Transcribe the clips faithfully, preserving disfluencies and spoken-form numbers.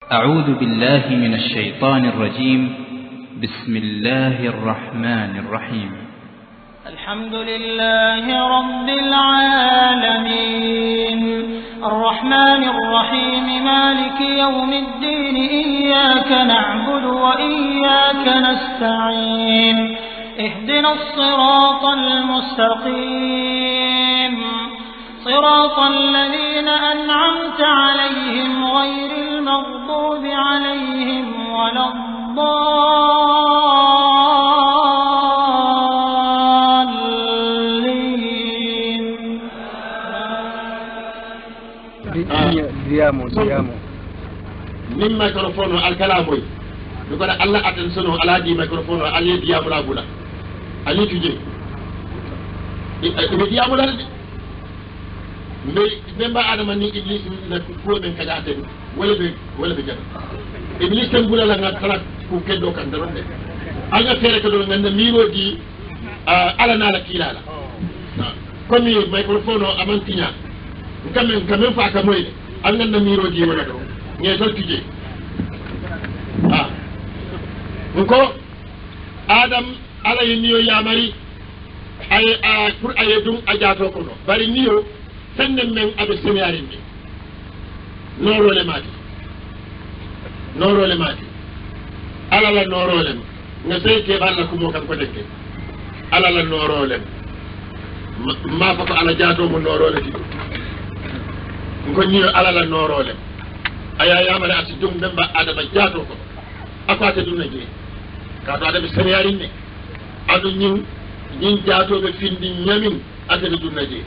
أعوذ بالله من الشيطان الرجيم. بسم الله الرحمن الرحيم. الحمد لله رب العالمين الرحمن الرحيم مالك يوم الدين إياك نعبد وإياك نستعين اهدنا الصراط المستقيم صراط الذين أنعمت عليهم غير المغضوب عليهم ولا الضالين. ديامو ديامو من ميكروفون الكلام يقول الله أتنسونه على دي ميكروفون على ديامو لا بولا على تجي ديامو لا mais même adama ni iblis na ko ben kaga ten wala be wala be jam iblis tan bula la nga kala ku keddo kan daro de anga fere ko do nganda miro di ala na la kilala comme microphone o amantinya kam kam fa ka moy anga na miro di wala do nge sol tije ah ko adam ala yiniyo yamari ay a pour ay dum ajato ko no bari niyo senden men aɓe sémiarinde norole maati norole maati alala norolem nga sey keɓalla kumo kam ko dekke alala norolem ma fako ala jatomo norole ti ko ñiyo alala norolem aya yamare asi jom ɓemba adama jato ko akoate ɗum na jeeyi kato aɗaɓe sémiarinde aɗo ñin ñin jatoɓe findi ñamin atede ɗum na jeeyi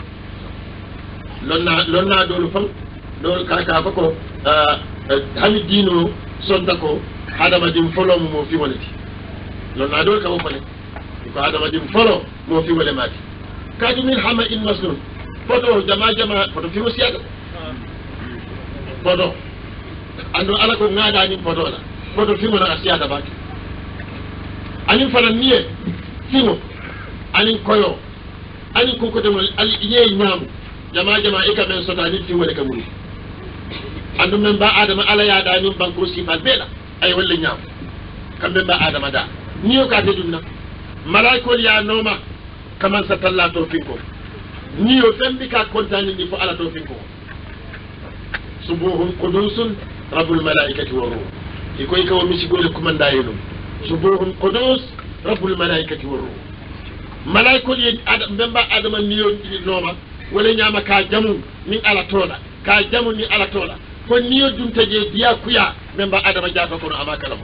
lonna lonna dolu fam dolu kaka fako hani dino sonta ko adama dim folo mo fi walati lonna dolu ka wofale ko adama dim folo mo fi wala mati kadi min hama in masnun foto jama jama foto fi wasiyaga foto ando ala ko ngada ni foto la foto fi mo na asiyada baki anin fala niye fimo anin koyo anin ko ko demol al iye nyaamu jama jama ika men sota ni fi wala kamuri andu men ba adama ala ya da ni banko sifal bela ay wala nyaam kam men ba adama da niyo ka te dunna malaikol ya noma kaman sa talla to finko niyo fembi ka kontani ni fo ala to finko subuhun qudusun rabbul malaikati wa ruh ikoy ko mi ci gole kumanda yelo subuhun qudus rabbul malaikati wa ruh malaikol ya adam men ba adama niyo noma wala nyama ka jamu min ala tola ka jamu ni ala tola ko niyo dum taje diya kuya memba adama jato ko amaka lamu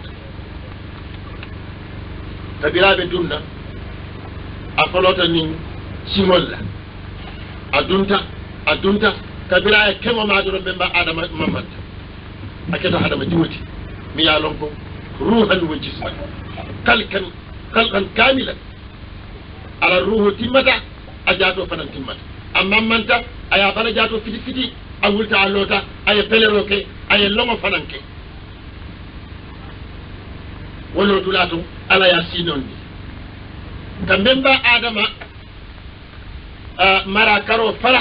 tabirabe dunna afalota ni simolla adunta adunta kabira e kemo maduro memba adama mamanta aketa adama diwoti mi ya lonko ruhan wa jisman kalkan kalkan kamilan ala ruhu timata ajato fanan timata amma manta aya bala jato fiti fiti awulta allota aya peleroke aya longo fananke wolo dulato ala ya sinondi kambemba adama mara karo fala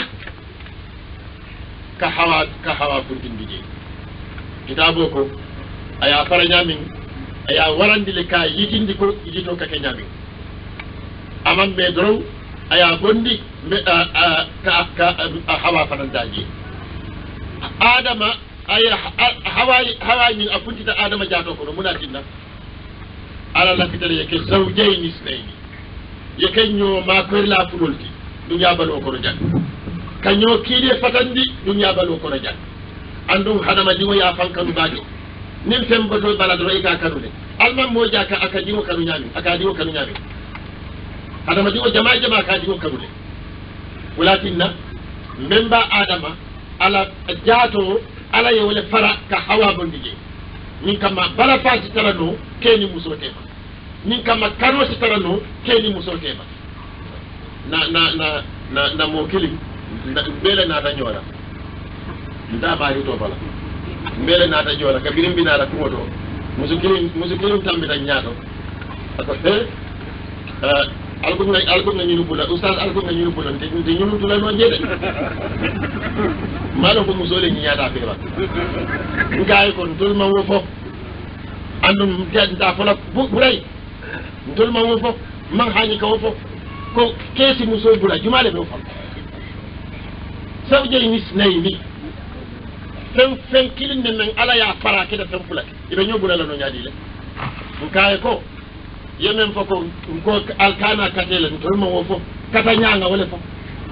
ka hawa ka hawa kundindije kitabo ko aya fara nyamin aya warandi le ka yitindi ko yito ka kenyamin amam be dro aya bondi ka ka hawa fanandaji adama aya hawa hawa min afunti da adama jato ko muna tinna ala la fitale yake zawjayn isnaini yake nyo ma ko la fulolti dunya balo ko rojan kanyo kide fatandi dunya balo ko rojan andum hadama diwo ya fankanu bajo nim fem boto balado ika kanude alman moja ka aka diwo kanu nyami aka diwo kanu nyami adama diwo jama jama ka diwo kanude walakinna memba adama ala jato ala yewle fara ka hawa bondije min kama bala fasi tarano keni musotema min kama kano si tarano keni musotema na na na na na mokili mbele na tanyola nda bari to bala mbele na tanyola kabirim binara kumoto musukilim musukilim tambi tan nyaado ako he alko na alko na nyinu bula ustaz alko na nyinu bula te nyinu tula no jede malo ko musole ni yada be ba ngai ko ndul ma wo fo andum da fola buray ndul ma wo fo man haani ko fo ko kesi muso bura jumale be fo sawje ni snay ni fen fen kilin men ala ya para ke da fen fulak ibe nyobura la no nyaadi le ngai ko yemen fo ko ko alkana katele ndul ma wo fo kata nyanga wala fo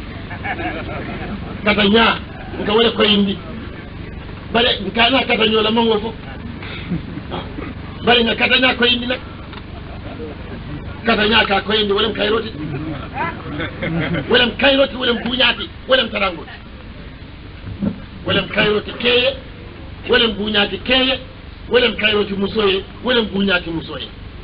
kata nya nga wala ko yindi bare kana kata nyola mango fo bare nga kata nya ko yindi nak kata nya ka ko yindi wala kayroti wala kayroti wala buñati wala tarango wala kayroti keye wala buñati keye wala kayroti musoye wala buñati musoye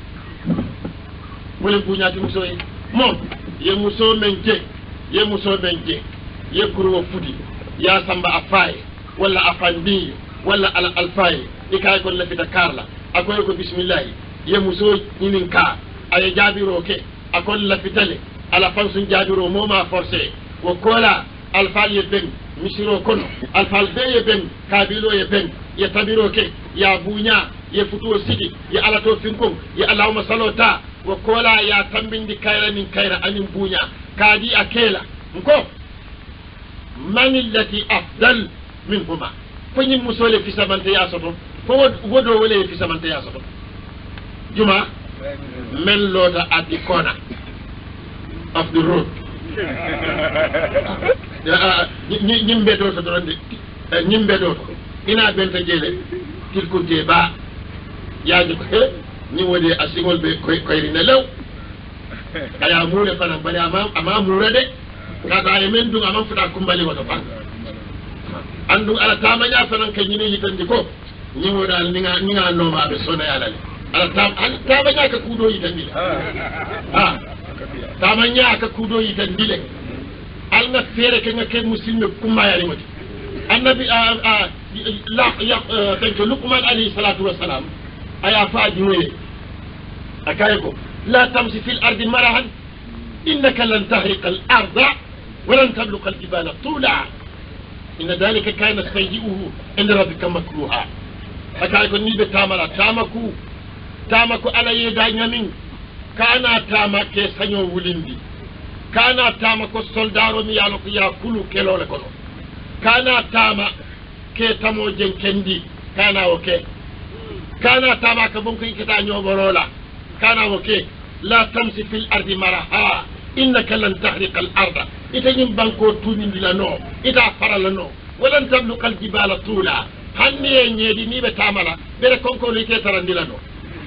wala buñati musoye mom ye muso menje ye muso menje ye kuro fudi ya samba afaye wala afandi wala al alfaye ikay ko la fi Dakar la akoy ko bismillah ye muso nyinin ka ay jabiro ke akol la fi tale ala fansun jabiro moma forcé wo kola alfal ye ben misiro kono alfal be ye ben kabilo ye ben ye tabiro ke ya bunya ye futuo sidi ye ala to finko ye allahumma salota wo kola ya tambindi kayra min kayra anin bunya kadi akela nko من التي أفضل منهما فني مسؤول في سمنت يا صدق فود ودو ولا في سمنت يا صدق جمعة من لودا at the corner of the road ñimbe do to donde ñimbe do ina benta jele tilku jeba yaaji ko he ni wodi asigol be koy koyrina law aya mule fana bari ama ama murade kata e men dunga man futa kumbali wato fa andu ala tamanya fanan kan yini yitandi ko ni wodal ninga ninga no ma be sona yala ala tam ala tamanya ka kudo yitandi ha tamanya ka kudo yitandi le alna fere ke ngake muslimi kuma yari wati annabi la ya tanko luqman alayhi salatu wassalam aya faadi we akayko la tamsi fil ardi marahan innaka lan tahriqa al arda ولن تبلغ الجبال طولا إن ذلك كان سيئه عند ربك مكروها أكايكو نيبه تامرا تامكو تامكو على يدا نيامين كانا تامكي سانيو وليندي كانا تامكو سولدارو مي يالو يا كلو كيلو لكونو كانا تاما كي تامو جن كندي كانا اوكي كانا تاما كبونكو يكتا نيو برولا كانا اوكي لا تمشي في الارض مرحا إنك لن تحرق الأرض إتنين بانكو تونين لنو إتا فرلنو ولن تبلغ الجبال طولا هني ينيدي نيبة تعملا بيرا كونكو لكي ترندي لنو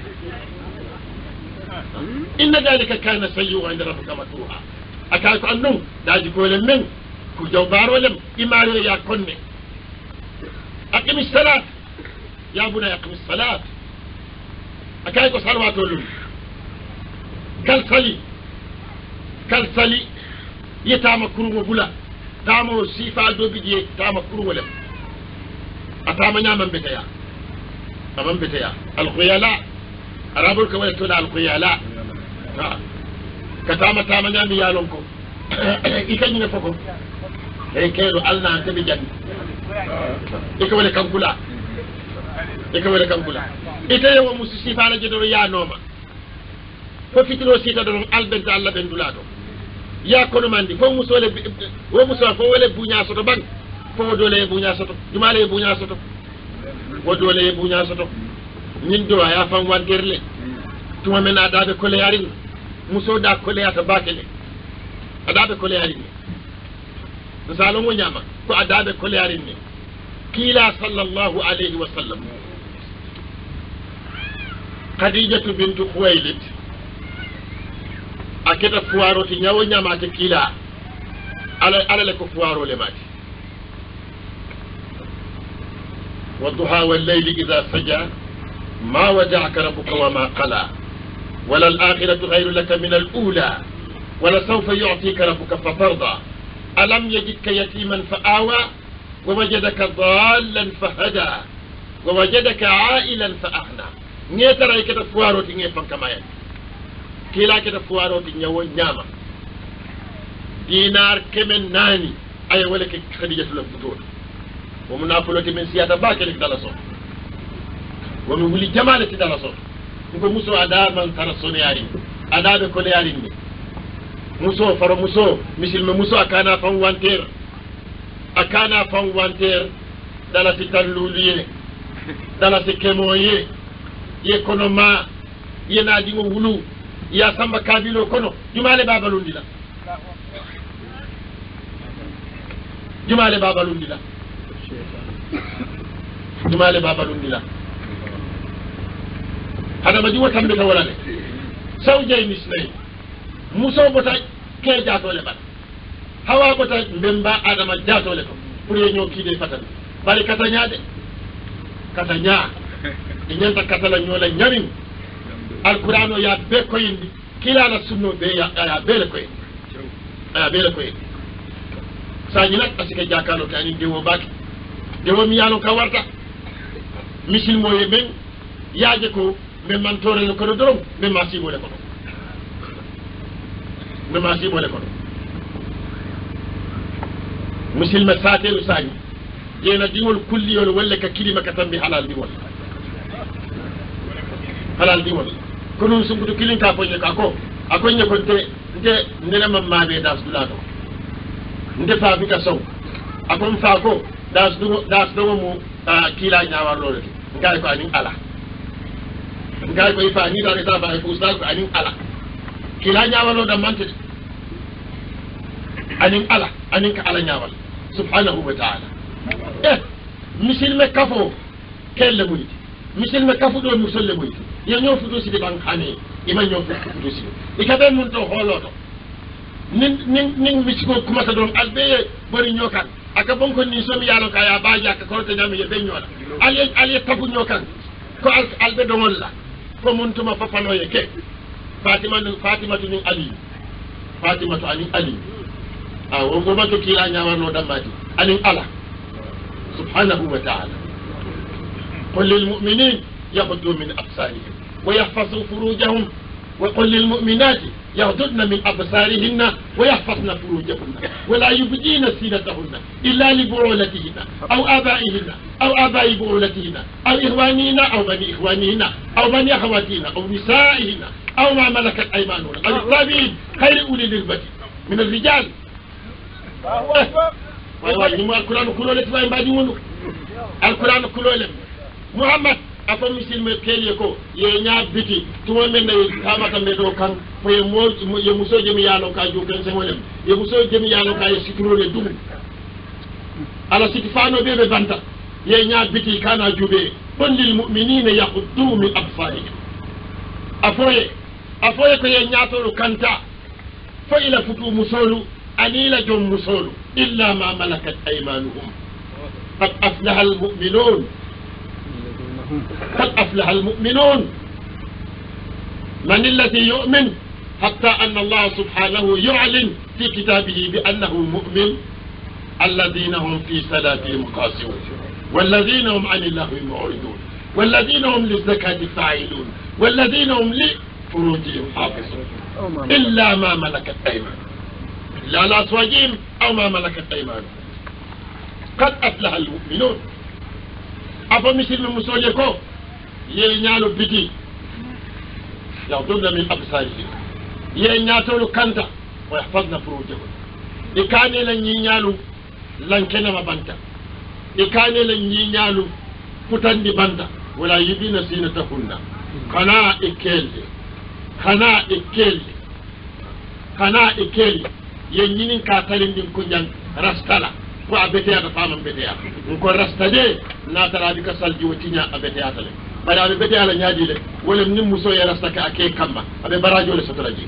إن ذلك كان سيئا عند ربك مكروها أكاكو أنو داجي كولن من كو جوبار ولم إماريو يا كوني أقم الصلاة يا بنا أقم الصلاة أكاكو صلوات ولون كالصلي كالصلي يتام كرو بولا تامو سيفا دوبيجي تام كرو ولا اتام نيامن بتيا امام بتيا الخيلاء arabul ka wala tola alqiyala ha katama tama nyami yalonko ikani ne foko e kero alna tabi janni ika wala kankula ika wala kankula ita yawo musisi fala jidoro ya noma ko fitilo sita don albenta alla ben dulato ya kono mandi fo musole wo muso fo wala bunya soto bang fo dole bunya soto jumale bunya soto wo dole bunya soto ñin do ya fam wanderle tuma men adabe ko le yarin muso da ko le ata bakele adabe ko le yarin ni salo mo nyama ko adabe ko le yarin ni kila sallallahu alayhi wa sallam khadijah bint khuwailid aketa fuaro ti nyawo nyama te kila ala ala ko fuaro le mati والضحى والليل إذا سجى ما ودعك ربك وما قلى ولا الآخرة غير لك من الأولى ولسوف يعطيك ربك فترضى ألم يجدك يتيما فآوى ووجدك ضالا فهدى ووجدك عائلا فأغنى نيترى كده فوارو تنيه فانكما ين كلا كده فوارو تنيه ونعمة دينار كمن ناني أي ولك خديجة الفتور ومنافلة من سيادة باكل دلسون ومن ولي جمالة دلسون نكو مسو أدا من ترسون يارين أدا بكل يارين مسو فرو مسو مثل مسو أكانا فان وانتير أكانا فان وانتير دلسي تلوليه دلسي كمويه يكونما ينادي وولو يا سامبا كابيلو كونو جمالة بابلون دي جمالة بابلون دي جمالة بابلون دي هذا ما جوا تملك ولا لا سو جاي مسلم موسى بتا كي جاتو لبا هوا بتا بمبا ادم جاتو لكم pour ñoo ki dé fatal bari katanya de katanya ñenta katala ñola ñarin alqur'ano ya be ko yindi kila la sunno be ya ya be le ko ya be le ko sa ñu nak parce que jakalo tani dewo baki dewo mi yalo ka warta misil moye men yaaje ko men man tore ko do dorom men ma sibo le ko men ma sibo le ko misil ma satelu sañi jena diwol kulli yol walla ka kilima ka tambi halal diwol halal diwol kono sumbudu kilin ka fonye ka ko akonye ko te nde ndena mamma be das dulato nde fa bi ka sow akon fa ko das du das do mu kila nyaawar lolo ngay ko ani ala ngay ko ifa ni da ta ba ko ustaz ko ani ala kila nyaawar lo da mante ani ala ani ka ala nyaawal subhanahu wa ta'ala eh misil me kafo kelle muyti misil me kafo do musolle muyti ya ñoo fudo ci di bang xani ima ñoo fudo ci ikabe mun to holoto nin nin nin mi ci ko kuma ta don albe bari ñokan aka bon ko ni somi yalo ka ya baaja ka ko te nyami ye be ñola ali ali tagu ñokan ko al albe do wala ko mun tuma fafano ye ke fatima ni fatima ni ali fatima to ali ali ah o go ma to kila nyawa no damati ali ala subhanahu wa ta'ala qul lil mu'minin يغضوا من أبصارهم ويحفظوا فروجهم وقل للمؤمنات يغضضن من أبصارهن ويحفظن فروجهن ولا يبدين زينتهن إلا لبعولتهن أو آبائهن أو آباء بعولتهن أو إخوانهن أو بني إخوانهن أو بني أخواتهن أو نسائهن أو ما ملكت أيمانهن أو التابعين خير أولي الإربة من الرجال. القرآن كله لتبين بعد يقولوا القرآن كله محمد afam misil me kele ko ye nya biti tuma men ne kamata me do kan fo ye mo ye muso jemi yalo ka ju kan se wolem ye muso jemi yalo ka ye sikro le dum ala sitifano be be banta ye nya biti kana jube bon lil mu'minina yaquddu min absarihim afoye afoye ko ye nya to kanta fa ila futu musolu anila jom musolu illa ma malakat aymanuhum qad aflaha al mu'minun قد أفلح المؤمنون من الذي يؤمن حتى أن الله سبحانه يعلن في كتابه بأنه المؤمن الذين هم في صلاتهم خاشعون والذين هم عن اللهو معرضون والذين هم للزكاة فاعلون والذين هم لفروجهم حافظون إلا ما ملكت أيمانهم إلا على أزواجهم أو ما ملكت أيمانهم قد أفلح المؤمنون afa misil mu soje ko ye nyaalo biti yaqduna min absarihi ye nyaatolu kanta wa yahfazna furujahum ikane la nyi nyaalu lankena mabanta ikane la nyi nyaalu futandi banda wala yibina sinatahunna kana ikelde kana ikelde kana ikelde ye nyinin ka talindin kunjan rastala ko abete ya fama bete ya ko rastade na tarabi ka salji wotinya abete ya tale bada be bete ala nyaadi le wala nim muso ya rastaka ake kamba abe barajo le sotolaji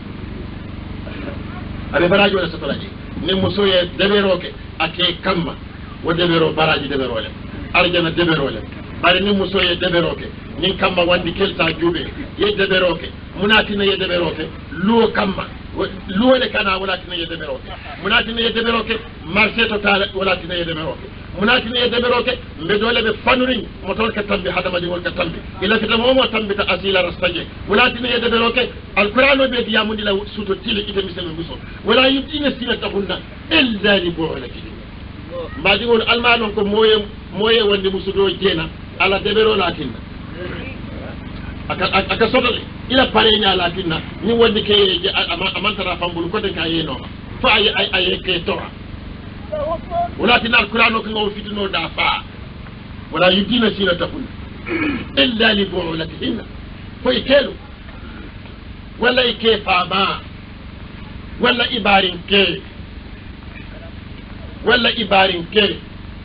abe barajo le sotolaji nim muso ya deberoke ake kamba wo debero baraji debero le arjana debero le bari nim muso ya deberoke nin kamba wandi kelta jube ye deberoke munatina ye deberoke luo kamba luo le kana wala tina ye deberoke munatina ye deberoke marché total wala tina ye deberoke munatina ye deberoke mbe dole be fanurin motor ka tambi hadama di wol ka tambi ila kita momo tambi ta asila rastaje wala tina ye deberoke alqur'ano be diya mundi la suto tili ite misel muso wala yudina sinatahunna illa li bu'ulatihi mbadi ngol alma non ko moye moye wonde musudo jena ala debero latinna aka aka sodale ila parenya latinna ni wonde ke amantara fambul ko de kaye no fa ay ay ay ke tora wala tinal qur'ano ko ngol fitino da fa wala yudina sila tafun illa li bu'ulatihinna fa ikelu wala ike fama wala ibarin ke wala ibarin ke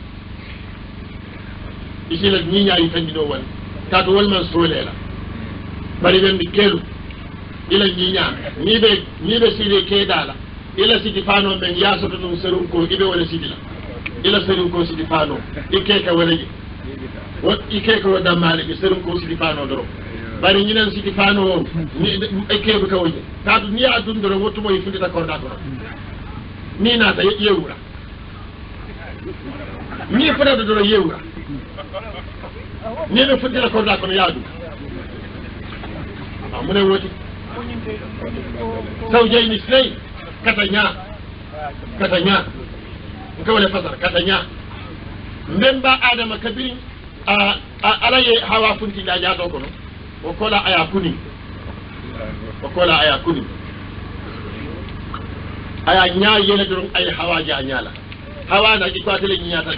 isila ni nyaari tandi do wal tato wal man solela bari ben kelu ila ni nya ni be ni be sile ke dala ila sidi fano men yasoto dum serum ko ibe wala sidila ila serum ko sidi fano ike ka wala wa ike ka wada male be serum ko sidi fano do bari ni nan sidi fano ni ike be ka woje tato ni adun do wotu moy fundi ta korda ko ni na ta yewura ni fada do do yewura ni be fundi ta korda ko yaadu amune woti zawjayn isnayn katanya katanya ngawale fasar katanya mbemba adama kabiri a alaye hawa funti la jaado ko no o kola aya kuni o kola aya kuni aya nya yele don ay hawa ja nyala hawa na ko atele nyata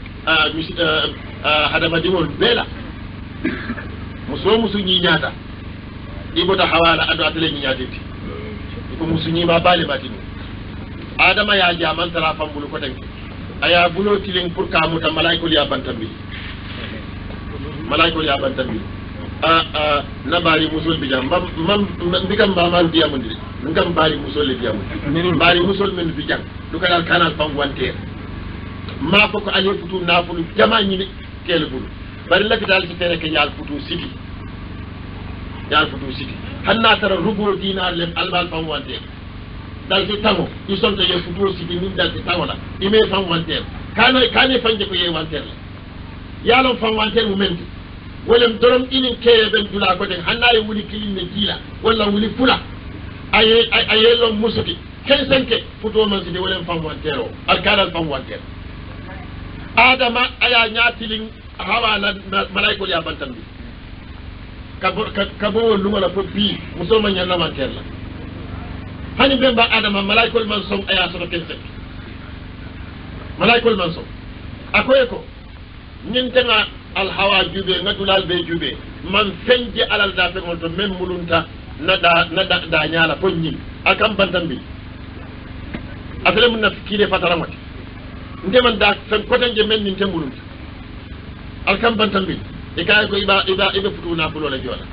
a hadama dimol bela muso musu nyi nyata ibota hawa la ado atele nyata ti ko musunyi ba bale batini adama ya jaman tara fambulu ko tanki aya bulo tiling pour ka muta malaikul ya bantambi malaikul ya bantambi a a nabari musul bi jam mam bigam ba man diamu ndi ngam bari musul le diamu bari musul men bi jam du ka dal kanal fam wanter ma ko ko ale futu nafulu jama ni kele bulu bari la dal ci tere ke yal futu siti yal futu siti hanna tara rubo dinar le albal fam wanter dal ci tango ci sonto ye futu siti min dal ci tango la ime fam wanter kana kane fanje ko ye wanter la yalon fam wanter mu menti wolem dorom inin keye ben dula ko den hanna ye wuli kilin ne dila wala wuli fula aye aye lo musuki ken senke futu man sidi wolem fam wanter o al kana fam wanter adama aya nyatilin hawa la malaikul ya bantan bi kabo kabo luma la fo bi musoma nyana wanter la hani bemba adama malaikul man som aya so ken senke malaikul man som akoye ko ñintena al hawa jube ngadulal be jube man fenje alal da fe ngol to men mulunta nada nada da nyaala fo ñi akam bantambi afele mun na kide fatara mati ndeman da fen kotenje men ni tembulunta alkam bantambi e kay ko iba iba iba futuna fulo la jola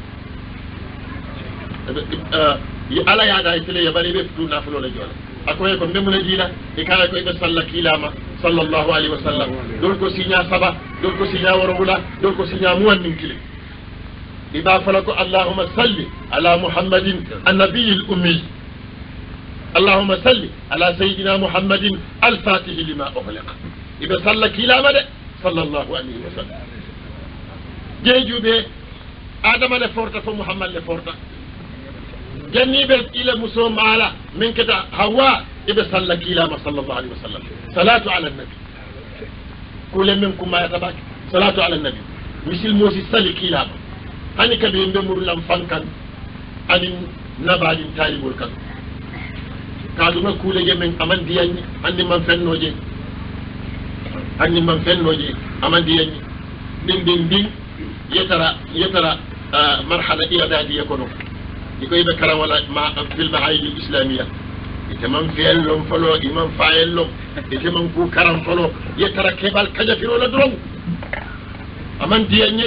yi ala ya da itele ya bari be futuna fulo la jola akoye ko memuna dina e kala ko ibe salla kilama sallallahu alaihi wasallam dol ko sinya saba dol ko sinya warula dol ko sinya muwan min kile iba falako allahumma salli ala muhammadin an-nabiy al-ummi allahumma salli ala sayyidina muhammadin al-fatih lima ughliqa ibe salla kilama de sallallahu alaihi wasallam jejube adama le forta fo muhammad le forta جنيب إلى مسوم على من كده هوا إبى صلى كلام صلى الله عليه وسلم صلاة على النبي كل منكم ما يتبعك صلاة على النبي مثل موسى صلى كلام هني كبير بمر لم فنكن أن نبعد تالي بركان كادو ما كل جمن أمان دياني أني من فن نوجي أني من فن نوجي أمان دياني دين دين دين يترى يترى آه مرحلة إعدادية يكونوا يكوي بكرة ولا مع في المعاهد الإسلامية يتمم فيل لهم فلو إمام فايل لهم يتمم كو كرم فلو يترى كبال كجفر ولا درون أمان دياني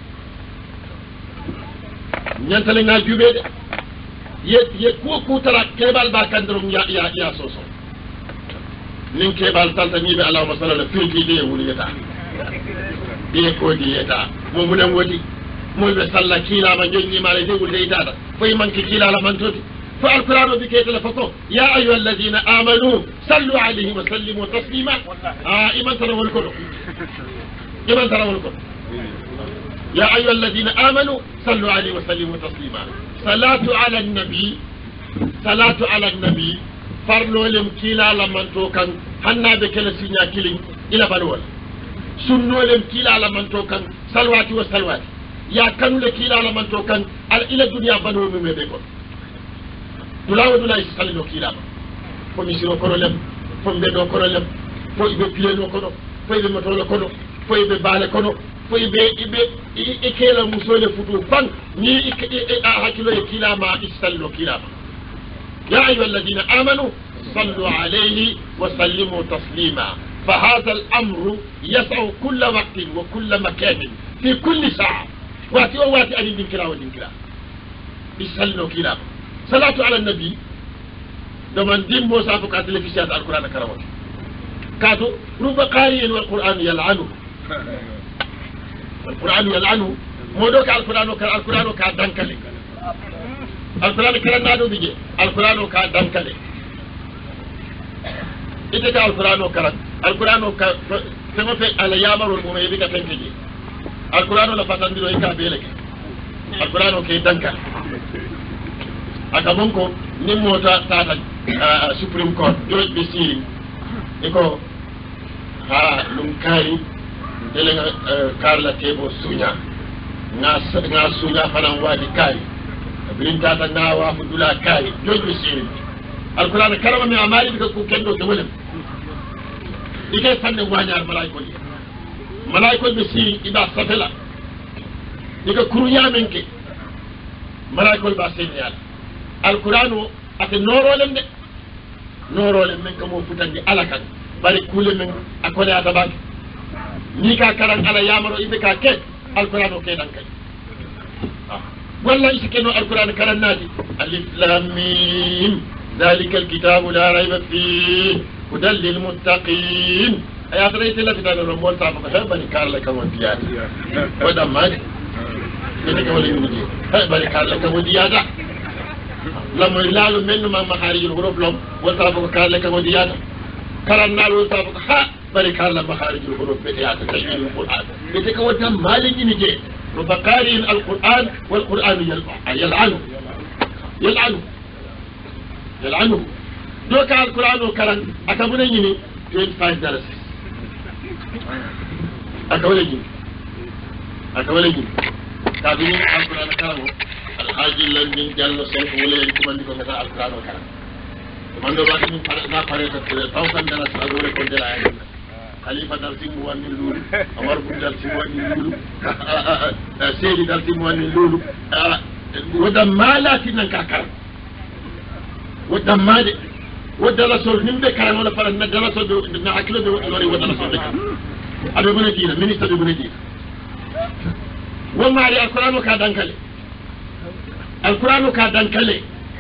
نيانتلنا جوبيد يت يكو كو ترى كبال باكان درون يا يا يا سوسو نين كبال تلتني بي اللهم صل على في دي وليتا دي كو ديتا مو منم ودي مو بسلا كيلا ما جني ما لدي وليتا في من كيلا لا من توتي فالقرآن بكيت لفظه يا أيها الذين آمنوا صلوا عليه وسلموا تسليما آه إيمان تروا الكل إيمان تروا الكل يا أيها الذين آمنوا صلوا عليه وسلموا تسليما صلاة على النبي صلاة على النبي فرلو لم كيلا لمن توكن حنا بكل سينا كيلين ila balwala sunnolem kila la manto kan salwati wa salwati ya kanule kila la manto kan al ila dunya banu mi mebe ko dulawo dulay salino kila ma ko mi siro ko lem fo mbe do ko lem fo ibe pileno ko do fo ibe motolo ko do fo ibe bale ko do fo ibe ibe ikela musole futu fan ni hakilo kila ma isallo kila ma ya ayyuhal ladina amanu صلوا عليه وسلموا تسليما فهذا الأمر يسع كل وقت وكل مكان في كل ساعة واتي واتي أن ينكرا ودنكرا يسلوا كلام صلاة على النبي دمان دين موسى فقات لفسيات القرآن كرامات كاتو رب قارئ والقرآن يلعنه القرآن يلعنه مودوك القرآن وكا القرآن وكا دنكلي القرآن كرام نادو بيجي القرآن وكا دنكلي ite ka alqur'ano karat alqur'ano ka sama fe ala yamaro mo mebi ka tenkeji alqur'ano la fatandiro e ka beleke alqur'ano ke danka aka monko nim mota tata supreme court joj be siri eko ha lum kari delenga karla tebo sunya na na sunya fanan wadi kari bin tata na wa fudula kari joj be siri alqur'ano karama mi amali bi ko kendo to wolem ike sanne wañar malaiko ji malaiko be siri ida satela ike kuru yamen ke malaiko ba senyal alqur'anu ate norolem de norolem men ko mo futandi alakan bari kule men akole ata bak ni ka karan ala yamaro ibe ka ke alqur'anu ke dan kay walla isikeno alqur'anu karan nati alif lam mim ذلك الكتاب لا ريب فيه هدى للمتقين يا تريت لا تدان رمول صاحب هبني كار لك وديات ودا ما ني كولي ني هبني كار لك وديات لما لالو منو ما مخارج الحروف لهم وصاحب كار لك وديات كلام نالو صاحب ها بري كار لك مخارج الحروف بديات تشميل القران بيتك ودا مالك ني ربقاري القران والقران يلعنه يلعنه يلعنه دوكا القرآن وكران أكابونا يني twenty-five dollars أكابونا يني أكابونا يني كابيني القرآن وكران الحاج لندن جل سوف ولا يكون عندكم مثلا القرآن وكران من دو باقي من فرقنا فرقة thousand dollars أقول لكم دلائل خليفة درسي مواني اللولو عمر بن درسي مواني اللولو سيدي درسي مواني اللولو ودا ما لا تنكا كران ودا ما دي ودا رسول نمبي كرام ولا فرن ندى رسول نعكله دوري ودا رسول دي أبي بنا دينا منيستا دي بنا دينا وما علي القرآن وكادان كالي القرآن وكادان كالي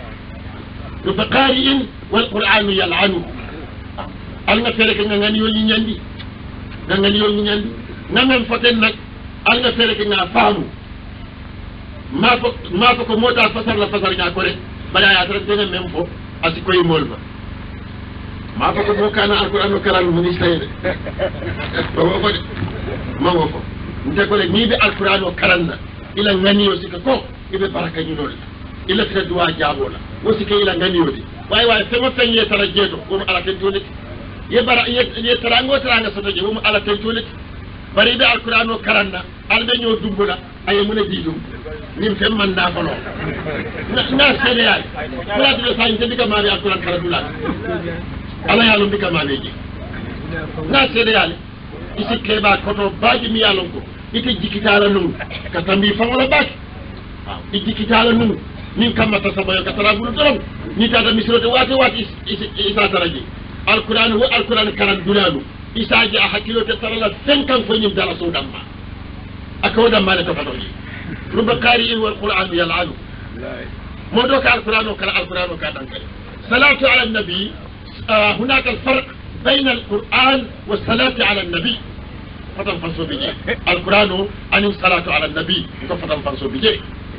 بقارئ والقرآن يلعنه ألنا فيرك نغاني يولي نياندي نغاني يولي نياندي نغان فتن نك ألنا فيرك نغافامو ما فك ما فك موتا فسر لفسر نغاكوري بلا ياترتنا ممفو أسيكوي مولما ما فكر مو كان القرآن وكلام منيستا ما هو ما هو نتا كل نيبي القرآن وكلامنا إلى غني وسيك كو إبي بركة ينول إلى تدوا جابولا وسيك إلى غني ودي واي واي سما فين يترجيتو قوم على تنتولك يبرا يترانغو ترانغ ستجي قوم على تنتولك بريد القرآن وكلامنا ألبني ودبولا أي من ديدوم نيم فم من دافلو ناس سيريال ولا تلو ساين تبيك ماري القرآن كلامنا ala yalon bika maneji na sede isi keba koto baji mi yalon ko ite jikitala nun katambi fangola baki i jikitala nun min kamata sabayo katara bulu dorom ni tata misrote wati wati isa taraji alquran wa alquran karan dulanu isa ji a hakilo te tarala cinquante fo nyim dala so damma akoda male to fatoji rubba qari'in wal quran yal'anu modoka alquran wa kala alquran wa kadan kale salatu ala nabi آه هناك الفرق بين القرآن والصلاة على النبي فتنفسوا بجي القرآن عن الصلاة على النبي فتنفسوا بجي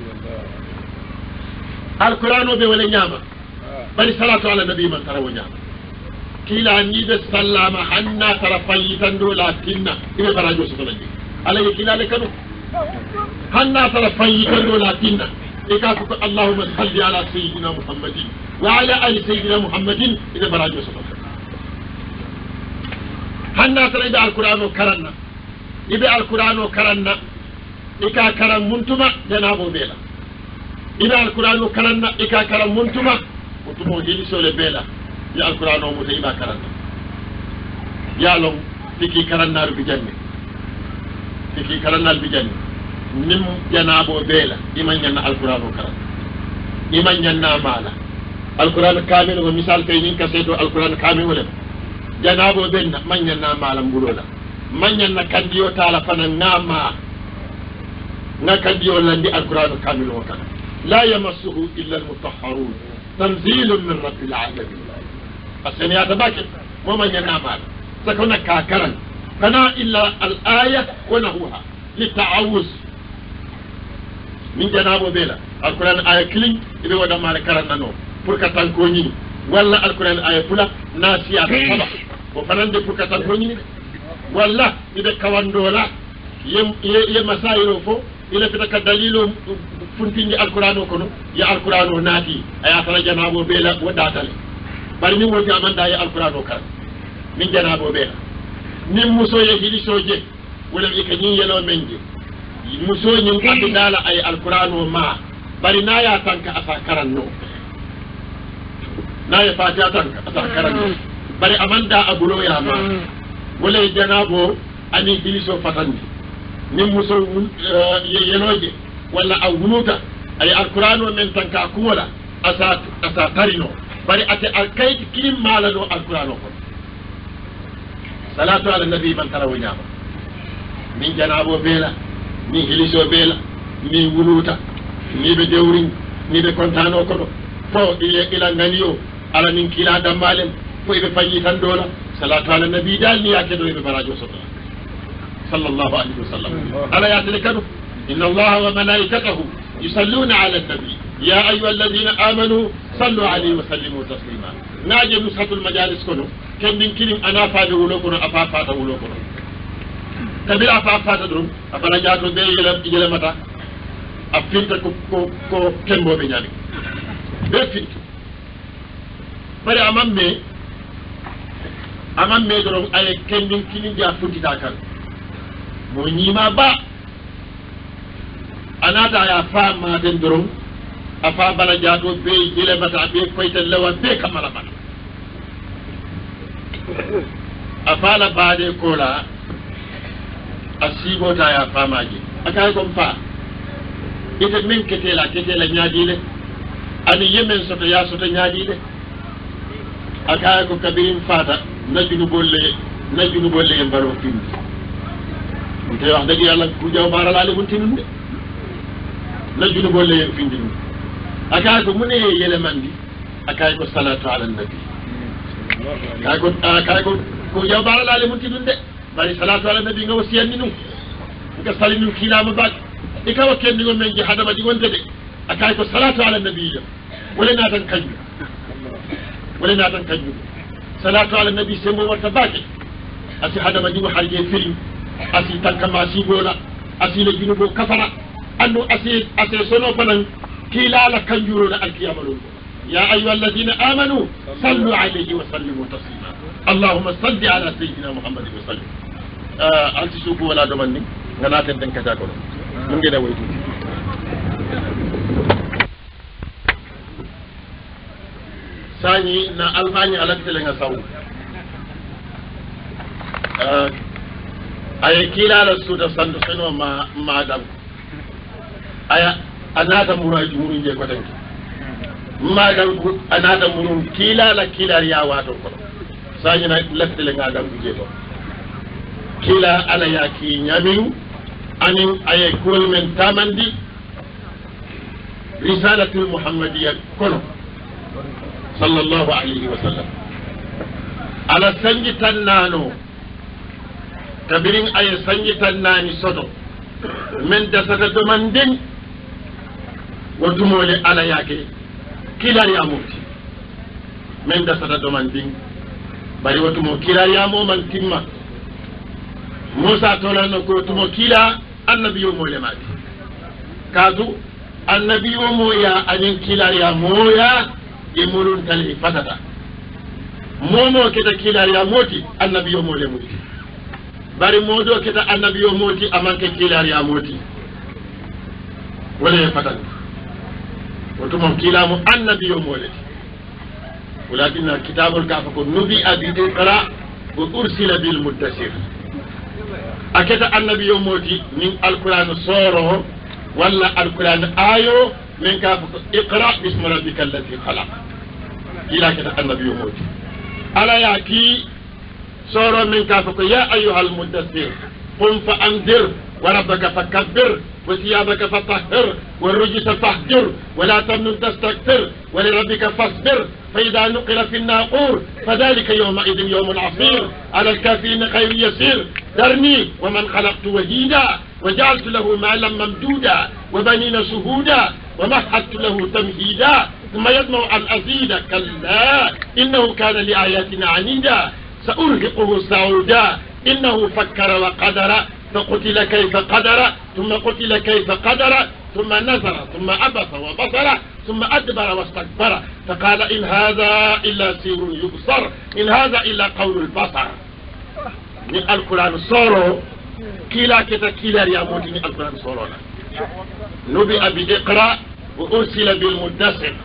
القرآن بولا نعمة بل الصلاة على النبي من ترى نعمة كلا نيد السلام حنا ترفيتا لكن إذا براجو ستنجي عليه كلا لكنو حنا ترفيتا لكن إكافك اللهم صل على سيدنا محمد وعلى آل سيدنا محمد إذا براجو صلى الله hanna tara ibe alquran o karanna ibe alquran o karanna ika karam muntuma janabo bela ibe alquran o karanna ika karam muntuma mutumo hili sole bela ya alquran o muta iba karanna ya long tiki karanna bi janne tiki karanna bi janne nim janabo bela iman yanna alquran o karanna iman yanna mala alquran kamil ko misal kay nin kaseto alquran kamil wala janabo benna man yanna mala mbulola man yanna kandiyo tala fana ngama na kandiyo landi alquran kamil o kana la yamassuhu illa almutahharun tanzilun min rabbil alamin asani atabaki mo man yanna mala sakona kakaran kana illa al-aya wa nahwaha lita'awuz min janabo bela alquran aya kilin ibe wada mala karanna no pour que tanko ñini walla alquran aya pula nasiya saba ko fanande pour que tanko ñini walla ibe kawandola yem ye masailo fo ila fitaka dalilo funtingi alquran ko no ya alquran o naati aya tala janabo bela wadatal bari ni wodi amanda ya alquran o kar min janabo bela nim muso ye hidi soje wala ikani yelo menje muso ñin ko dala ay alquran o ma bari na ya tanka asa karanno na ya fatiha tanka asa karanno bari amanda abulo ya ma wala janabo ani biliso fatandi nim muso ye yeloje wala awunuta ay alquran o men tanka kuwala asa asa tarino bari ate alkayt kilim malano alquran o salatu ala nabi man tarawu nyama min janabo bela ni hiliso bela ni wuluta ni be dewrin ni be kontano ko do fo ile ila nganiyo ala nin kila dambalen fo ibe fayi tan dola salatu ala nabi dal ni yake do ibe barajo sallallahu alaihi wasallam ala ya tilkadu inna allaha wa malaikatahu yusalluna ala nabi ya ayyuhalladhina amanu sallu alaihi wa sallimu taslima naje nusatul majalis kono kendin kilim ana faade wulo kono afa faata wulo kono kabir afa faata dum afala jaato be yele yele mata afinta ko ko ko kembo be nyami be fit bari amamme amamme doron ay kendin kilim ja futita kan mo nyima ba anata ya fama den doron afa bala jaato be yele mata be koyta lawa be kamala mata afala baade kola asibo ta ya famaje akay ko fa ite min ketela ketela nyaadile ani yemen soto ya soto nyaadile akay ko kabirin fata najunu bolle najunu bolle en baro findi te wax dëgg yàlla ku jaw baralaale mun tinunde najunu bolle en findi akay ko mune yele mandi akay ko salatu ala nabi kay ko kay ko ko jaw baralaale mun tinunde bari salatu ala nabi nga wasiyanni num nga salinu kilama bak ikawa kendi ngo men ji hadama ji wonde de akay ko salatu ala nabi wala na tan kanju wala na tan kanju salatu ala nabi sembo warta baki asi hadama ji harje firi asi tankama si bola asi le junubo kafara andu asi asi sono banan kilala kanjuro da alkiyama lol ya ayyuhalladhina amanu sallu alayhi wa sallimu taslima اللهم صل على سيدنا محمد وسلم anti suku wala do manni ngana ten den kata ko mun ngeda way tuti sani na alfani ala tele nga saw euh ay kila la suda sandu seno ma madam aya anata muraj murun je ko tanki madam anata murun kila la kila ya wato ko sani na lefte nga dam je ko kila ala yaki nyamiru anin ay kul men tamandi risalatul muhammadiyya kono sallallahu alayhi wa sallam ala sanji tannano kabirin ay sanji tannani soto men dasata do manden wadumole ala yake kila ya mufti men dasata do manden bari wadumo kila ya mo man timma Musa tolano ko tumo kila annabiyo mo le mati kazu annabiyo mo ya anin kila ya moya e mulun tali fatata momo kita kilar ya moti annabi yo mole moti bari modo kita annabi yo moti amanke kilar ya moti wala ya fatan wato mom kilamu annabi yo mole ولكن كتاب الكافر نبي أبي اقرأ وأرسل بالمدثر أكيد النبي يوموتي من القرآن صوره ولا القرآن آيو من كافر اقرأ باسم ربك الذي خلق إلى كده النبي يوموتي ألا يأتي صوره من كافر يا أيها المدثر قم فأنذر وربك فكبر وثيابك فطهر والرجس فاهجر ولا تمنن تستكثر ولربك فاصبر فإذا نقر في الناقور فذلك يومئذ يوم عصير على الكافرين خير يسير ذرني ومن خلقت وحيدا وجعلت له مالا ممدودا وبنين شهودا ومهدت له تمهيدا ثم يطمع أن أزيد كلا إنه كان لآياتنا عنيدا سأرهقه صعودا إنه فكر وقدر فقتل كيف قدر ثم قتل كيف قدر ثم نظر ثم عبس وبصر ثم أدبر واستكبر فقال إن هذا إلا سير يبصر إن هذا إلا قول البصر من القرآن صورو كلا كتا كلا ياموت من القرآن صورو نبي أبي اقرأ وأرسل بالمدثر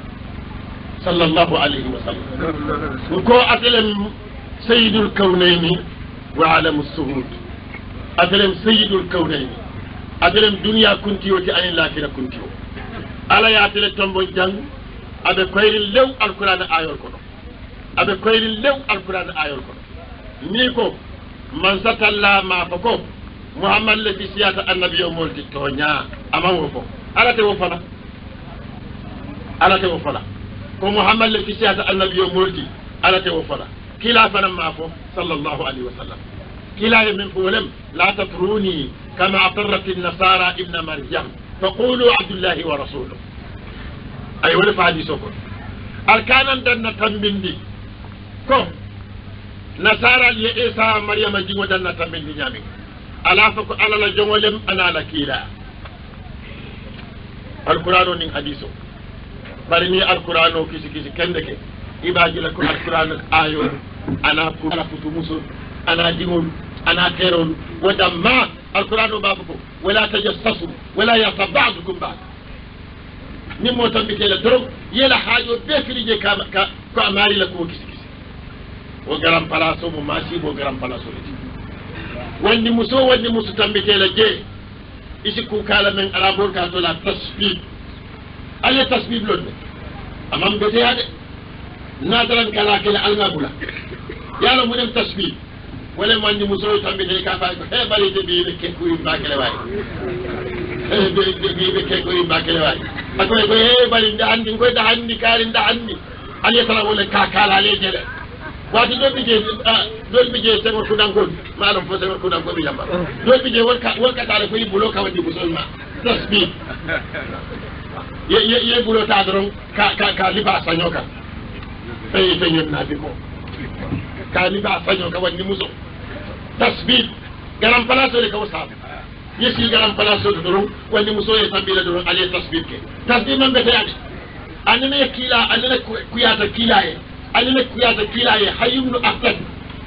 صلى الله عليه وسلم وكو أتلم سيد الكونين وعالم السهود أتلم سيد الكونين أتلم دنيا كنتيو تأني الآخرة كنتيو ألا يأتلم تنبون جان أبي كوير اللو القرآن آيور كنو أبي كوير اللو القرآن آيور كنو نيكو من ستى الله ما فكو محمد الذي سياسة النبي مولتي تونيا أمام وفو ألا توفنا ألا توفنا كو محمد الذي سياسة النبي مولتي ألا توفنا كلا فنما فو صلى الله عليه وسلم كلا من فولم لا تطروني كما أطرت النصارى ابن مريم فقولوا عبد الله ورسوله أي ولا فادي سوكو أركانا دنا تنبندي كو نصارى لإيسا مريم جيو دنا تنبندي نيامي ألا فكو أنا لجولم أنا لكيلا القرآن من حديثه برني القرآن كيسي كيسي كندك إباجي لكو القرآن آيو أنا كنا فتو مسل أنا ديمون أنا كيرون ودما القرآن بابكم ولا تجسسوا ولا يغتب بعضكم بعض نمو تنبتي لدرم يلا حاجة بيكري جي كأماري لكو كيسي كيسي وقرام پلاسو مماشي وقرام پلاسو لجي واني مسو واني مسو تنبتي لجي إيشي كوكالا من أرابور كاتو لا تسبيب ألي تسبيب لون أمام بيتي هذا نادرا كلاكي ألغابولا يالا مدم تسبيب wala man ni muso tambi de ka fa ko he bari de bi ke ko yim bakale way he de de bi ke ko yim bakale way akoy ko he bari nda andi ko da andi kari nda andi ali sala wala ka kala le jele wati do bije do bije se ko dan ko malum fo se ko dan ko bi yamba do bije wal ka wal ka tale ko yibulo ka wadi musulma tasbih ye ye ye bulo ta doron ka ka ka liba sanyoka fay fay na bi ko ka liba sanyoka wadi muso tasbih garam palaso le ko sabe yesi garam palaso doro wani muso e sabila doro ali tasbih ke tasbih man bete ade anene kila anene kuyata kilaye anene kuyata kilaye hayyun ahad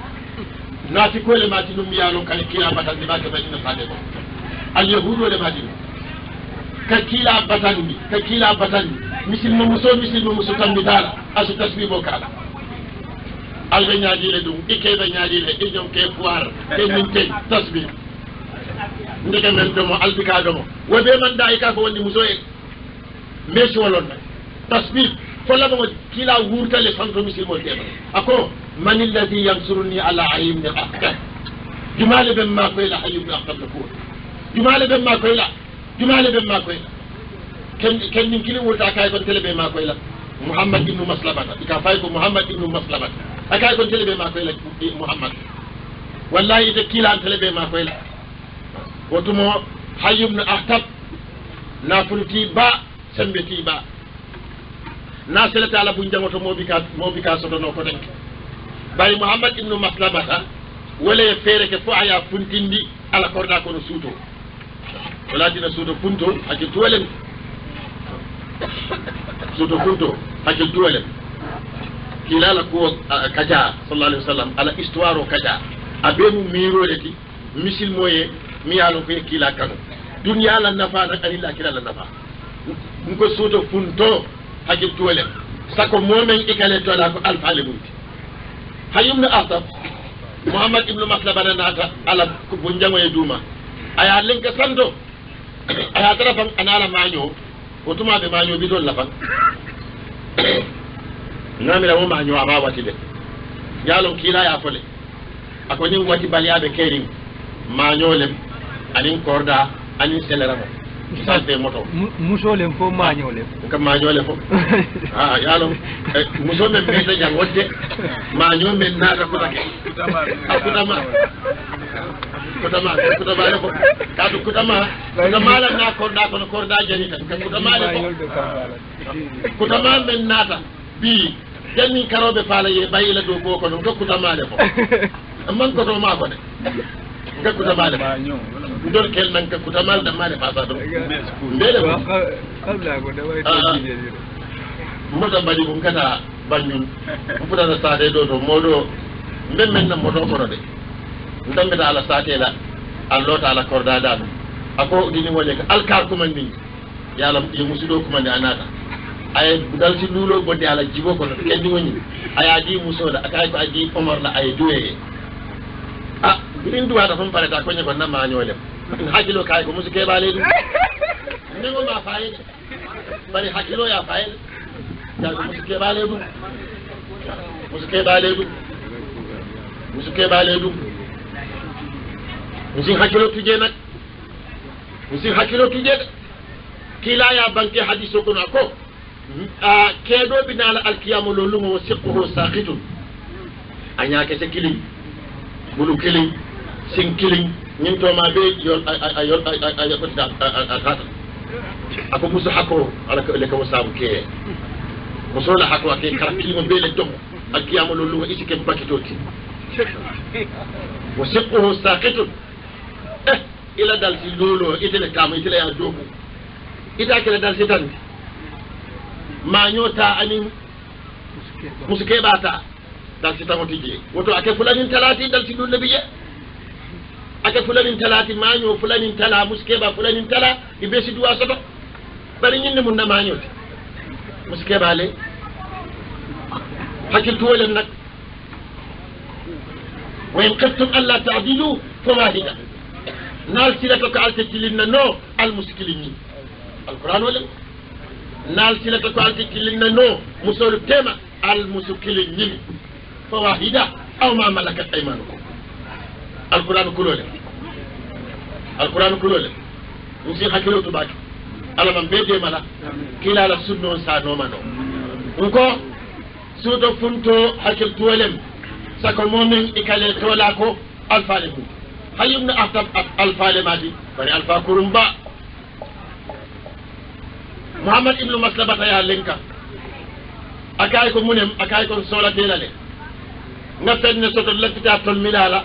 nati ko le matinu miyalo kan kila batan di baka badina sade ko al yahudu le matinu ka kila batan ni ka kila batan misil mo muso misil mo muso tan bidala asu tasbih bo kala albe ñaadile ɗum ikke ɓe ñaadile e jom ke foire e min te tasbih ndeke men domo albika domo woɓe man da i ka ko wonni muso e mesi wolon nag tasbih follamomo kila wurtale santo misilmol tema ako man illadi yansuruni ala ayimni ahkam jumale ɓen ma koyla ayimni ahkam no kuwa jumale ɓen ma koyla jumale ɓen ma koyla ken ken min kili wurta kay kon tele ɓe ma koyla muhammad ibnu maslamata ika fay ko muhammad ibnu maslamata akay kon tele be ma koy la muhammad wallahi de kila tele be ma koy la wotumo hayyum na ahtab na fulti ba sembeti ba na selata ala bu njangoto mobika mobika sodo no ko denk bari muhammad ibnu maslamata wala fere ke fo aya funtindi ala korda ko no suto wala dina suto funto haji tuwelen suto funto haji tuwelen kila la ko kaja sallallahu alaihi wasallam ala histoire kaja abemu miro leti misil moye mi yalo ko kila kanu dunya la nafa na alila kila la nafa nko soto funto hajib tuwele sako momen ikale to la ko alfa le bunti hayum na atab muhammad ibn maslaba nata ala ko bunjango e duma aya lenka sando aya tara fam anala maño o tuma be maño bi don la fam ngamira mo maño aba wati de yalo kila ya fole ako ni wati baliabe kering maño lem anin korda anin seleramo salbe moto muso lem fo maño lem ka maño lem fo ah yalo muso men be jang wodde maño men nada ko take akutama kutama kutama ko kadu kutama kutama la na korda ko korda jani tan kutama le ko kutama men nata bi janni karobe fala ye bayila do ko ko no kutama le ko man ko do ma ko ne nga kutama le ndol kel nan ka kutama da male fa sa do ndele ko kabla ko da way tiji moto badi ko kata banyun fuda da sade do do modo men men na moto ko de ndambe da ala satela Allah ta'ala korda dal ako dini wole ka alkar ko man ni yalla ye musudo ko man anata ay dal ci lulo bodde ala jibo ko keddi woni aya di musoda akay ko aji Omar la ay duwe ah din duwa da fon pareta ko nyako na ma nyole hakilo kay ko musike bale du ngo ma faye bari hakilo ya faye ya ko musike bale du musike bale du musike bale du musin hakilo tuje nak musin hakilo tuje kila ya banke hadiso ko nako a kedo binala alkiyamu lolu mo siqhu saqitun anya ke kilin bulu kilin sin kilin nyin to ma be yol ayol ayol ko da atata ako musu hako ala ko le ko sabu ke musu la hako ke karaki mo be le dum alkiyamu lolu isi ke bakitoti wa siqhu saqitun ila dal si lolo itele kama itele ya dobu ita kala dal si tan ma nyota anin muske bata dal si tan otije woto ake fulanin talati dal si dul nabiye ake fulanin talati ma nyo fulanin tala muske ba fulanin tala ibe si duwa soto bari nyinde mun na ma nyoti muske bale hakil tuwalen nak wa in qattum alla ta'dilu fawahida نال سيلتك على تكلمنا نو المسكلين القرآن ولا نال سيلتك على تكلمنا نو مسول تما المسكلين فواحدة أو ما ملكت أيمانكم القرآن كله القرآن كله نسي حكيلو تباك على من بيدي ملا كلا على سنو سانو منو نكو سودو فنتو حكيل تولم ساكمونين إكالي تولاكو الفالكو hayyum na atab alfa le madi bari alfa kurumba Muhammad ibn Maslaba ya lenka akay ko munem akay ko sola telale nga fenne soto lafita ton milala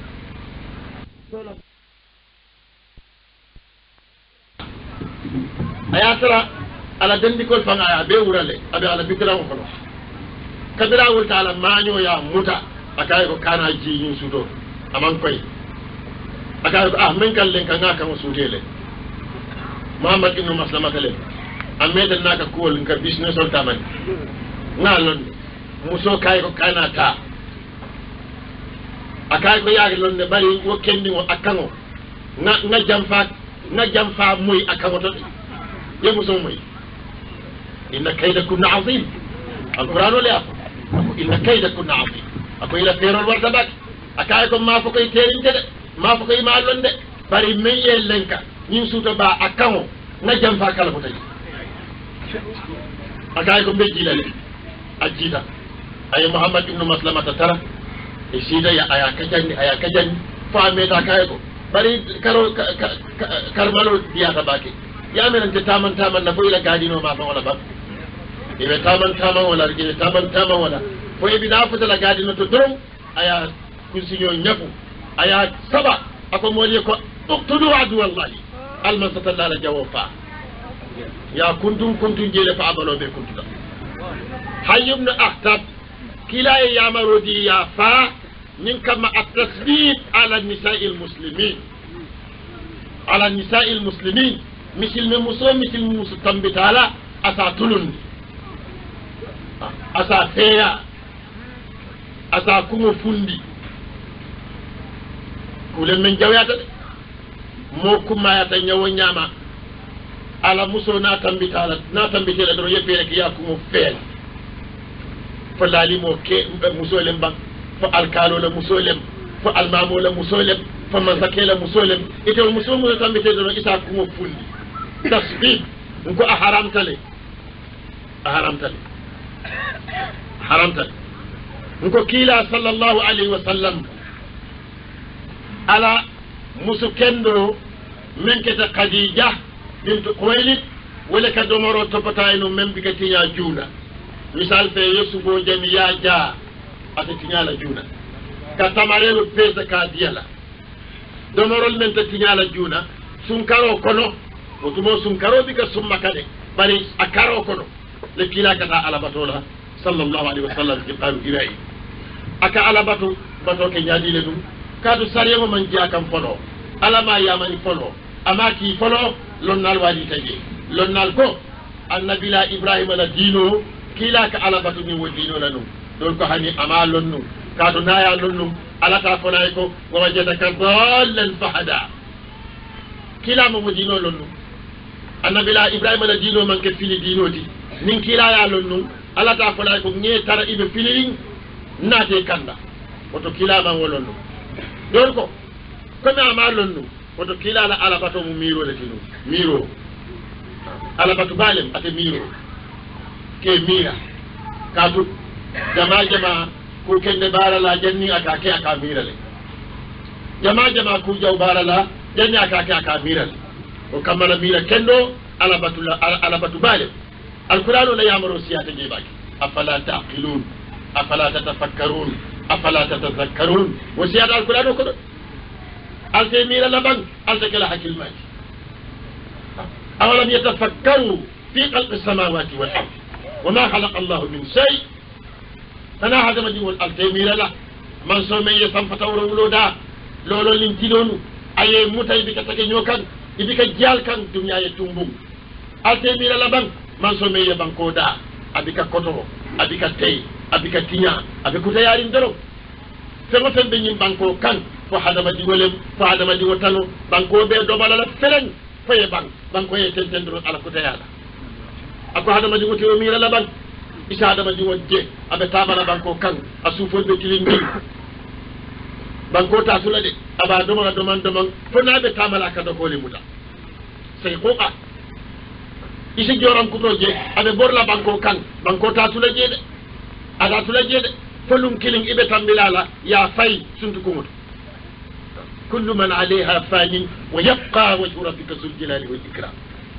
ayatara ala dendi ko fanga ya be wurale abe ala bikra ko no kabira wul taala maño ya muta akay ko kana ji yin sudo aman koy akay ko ah men kal len ka ngaka mo sudele Muhammad ibn Maslama kale ameden naka ko lin ka business on taman ngalon muso kay ko kana ta akay ko yaagi lon ne bari wo kendi mo akango na na jamfa na jamfa muy akango to ye muso muy inna kaydakunna azim alquran la inna kaydakunna azim ako ila ferol warta bak akay ko ma fako terinte de ma fako ma londe bari meye lenka ñin suuto ba akango na jamfa kala ko taji akay ko beji la ajida ay Muhammad ibn Maslama tara e sida ya aya kajandi aya kajandi faame ta kay ko bari karo karmalo diya ta baki ya men ta taman taman na boyla gadino ma fa wala ba ibe taman taman wala ibe taman taman wala fo ibe da futa la gadino to drum aya kunsinyo nyafu aya saba ako moli ko uqtulu adu wallahi almasata la jawafa ya kuntum kuntum jele fa abalo be kuntum hayyum na ahtab كلا يامر دي يا فا نكما التثبيت على النساء المسلمين على النساء المسلمين مثل المسلم مثل المسلم بتالا أساتلون أسافيا أساكم فندي كل من جويات موكم ما يتنيو نياما على مسو ناتم بتالا ناتم بتالا درو يفيرك ياكم فيل فلالي موكي مسولم بان فالكالو لمسولم فالمامو لمسولم فمنزكي لمسولم إذا المسولم ناتم بتالا درو يساكم فندي تسبيب نكو أحرام تلي أحرام تلي حرام تلي نكو كيلا صلى الله عليه وسلم على مسكندو من كتا خديجة بنت خويلد ولا كدومرو توبتاينو من بكتيا جونا مثال في يسوع جميع جا أتتيا لا جونا كتماريلو بيزا كاديلا دومرو من تتيا لا جونا سونكارو كونو وتمو سونكارو بيكا سوما كده بري أكارو كونو لكيلا كتا على بطولا صلى الله عليه وسلم قالوا إلهي أكا على بطو بطو كنيادي لنو كادو ساريو من جاكم فلو على ما يامني فلو أما كي فلو لنال وادي تجي لنال كو النبي لا إبراهيم لا دينو كيلا كعلى بطو من ودينو لنو دول كو هني أما لنو كادو نايا لنو على تافنايكو ووجدك ضالا فهدا كيلا من ودينو لنو النبي لا إبراهيم لا دينو من كفيلي دينو دي من كيلا يا لنو على تافنايكو نيه ترى إبه فيلين ناتي كندا وتو كيلا من ولنو دول كو كما عملوا لنو woto kila ala ala bato mu miro le kinu miro ala bato balem ate miro ke mira kadu jama jama ku kende bara la janni aka ke aka mira le jama jama ku jaw bara la janni aka ke aka mira le o kamala mira kendo ala bato la ala bato balem alquran la yamuru siyata je baki afala taqilun afala tatafakkarun afala tatadhakkarun wasiyata alquran ko التمير لبن التكل حكي الماء أولم يتفكروا في خلق السماوات والأرض وما خلق الله من شيء فنا هذا ما يقول التمير لا من سومي يسمى تورو ولودا لولو لنتلون أي متى بك تكنيو كان بك جال كان دنيا يتومبو التمير لبن من سومي يبنكودا أبيك كتو أبيك تي أبيك تينا أبيك تيارين درو فما فهم بين بانكو كان فهذا دي ولم فهذا دي وتلو بانكو بي دوبالا لا فلن فاي بان بانكو يتندرو على كوتيالا اكو هذا دي وتو ميرا لا بان isa hada دي وجه ابي تابالا بانكو كان اسوفول بي تليندي بانكو تاسولا دي ابا دوما دومان دومان فنا بي تامالا كادو كولي مودا سي قوقا isi joram kuto je abe borla banko kan banko tasula je de ada tula je de folum kiling ibe tambilala ya fay suntu kumuto كل من عليها فان ويبقى وجه ربك ذو الجلال والإكرام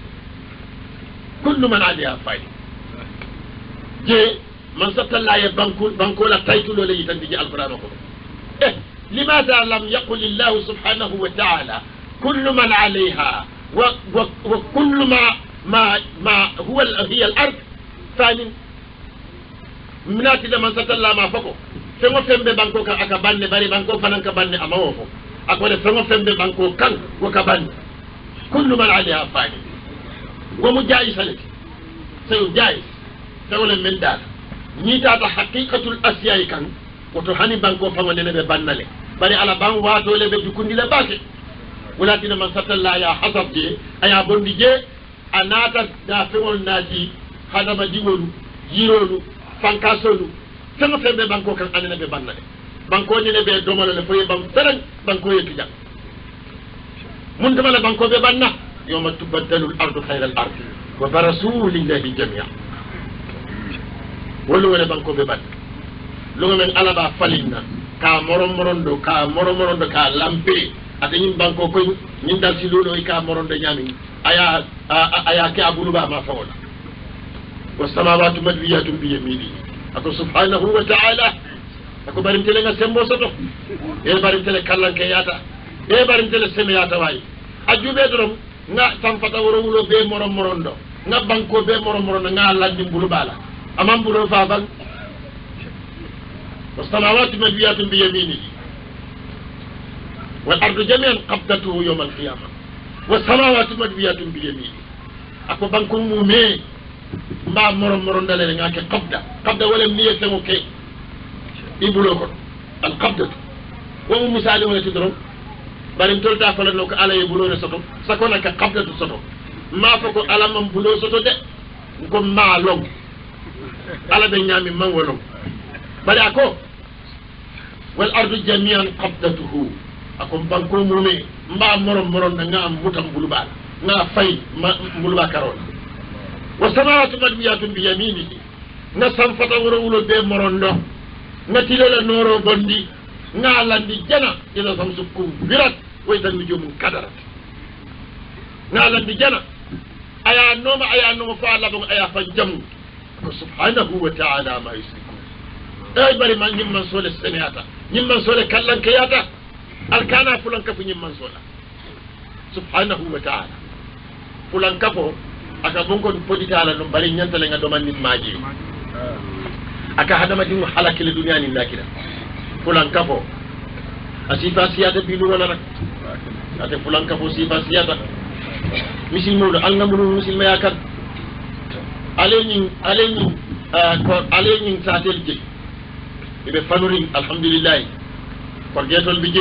كل من عليها فان جي من سبت الله يبنكو بنكو لا تايتلو لي تندجي القرآن إيه لماذا لم يقل الله سبحانه وتعالى كل من عليها و و وكل ما ما ما هو هي الأرض فان مناتي لمن سبت الله ما فوقه فما فهم ببنكو كأكباني بري بنكو فنان كباني أمامه أقول فما فهم ببنكو كان وكبان كل من عليها فان ومجايس لك سيجايس سيقول من دار نيتا حقيقة الأسياء كان وتحني بنكو فما ننبي بان لك بري على بان واتو لبي جكوني لباسي ولكن من سطل الله يا حسب جي أيا بندي جي أناتا دافعون ناجي هذا ما جيولو جيرولو فانكاسولو فما فهم ببنكو كان أنا نبي بان لك banko ni ne be domala le foye bam fereng banko yeki jam mun dama la banko be banna yawma tubaddalu al-ardu khayra al-ard wa barasulillahi jami'a wolo wala banko be ban lo men alaba falinna ka morom morondo ka morom morondo ka lampe atani banko ko ni dal ci lolo ka morondo nyami aya aya ke abulu ba ma fawla was samawati madwiyatun bi yamini ako subhanahu wa ta'ala ako barimtele nga sembo soto e barimtele kallanke yata e barimtele seme yata wayi ajube dorom nga tamfata woro wulo be morom morondo nga banko be morom morondo nga landi mbulu bala amam bulo fa bal والسماوات مدويات بيمينه والأرض جميعا قبضته يوم القيامة والسماوات مدويات بيمينه أكو بانكم مومي ما مرون مرون دالي نغاكي قبضة قبضة ولا نية موكي يبلوكو القبضة ومو مثالي ولا تدرون بارين تولتا فلا نوك على يبلون سطو سكونا كقبضة سطو ما فكو على من بلو سطو دي نكو ما لون على بنيامي من ولون بل أكو والأرض جميعا قبضته أكو بانكو مومي ما مرون مرون نغا متم بلوبال نغا فاي بلوبا كارون والسماوات مدويات بيمينه نسام فتاورو ولو بي مرون دو نتيلو لا نورو بوندي نالاندي جنا الى سمسكم برات ويتا نجوم كدرت نالاندي جنا ايا نوما ايا نوما فالا بو ايا فجم سبحانه وتعالى ما يشركون اي بري ما نيم من سول السنياتا نيم من سول كلان كياتا الكانا فلان كفو نيم من سولا سبحانه وتعالى فلان كفو aka bonko podita ala no bari nyantale nga do man nit maaji aka hadama dimu halakile dunya ni nakira fulan kafo asifa siyata bilu wala nak ate fulan kafo sifa siyata misil mudo al ngamru misil mayakat alenyin alenyin ko alenyin satel je ibe fanurin alhamdulillah ko getol bije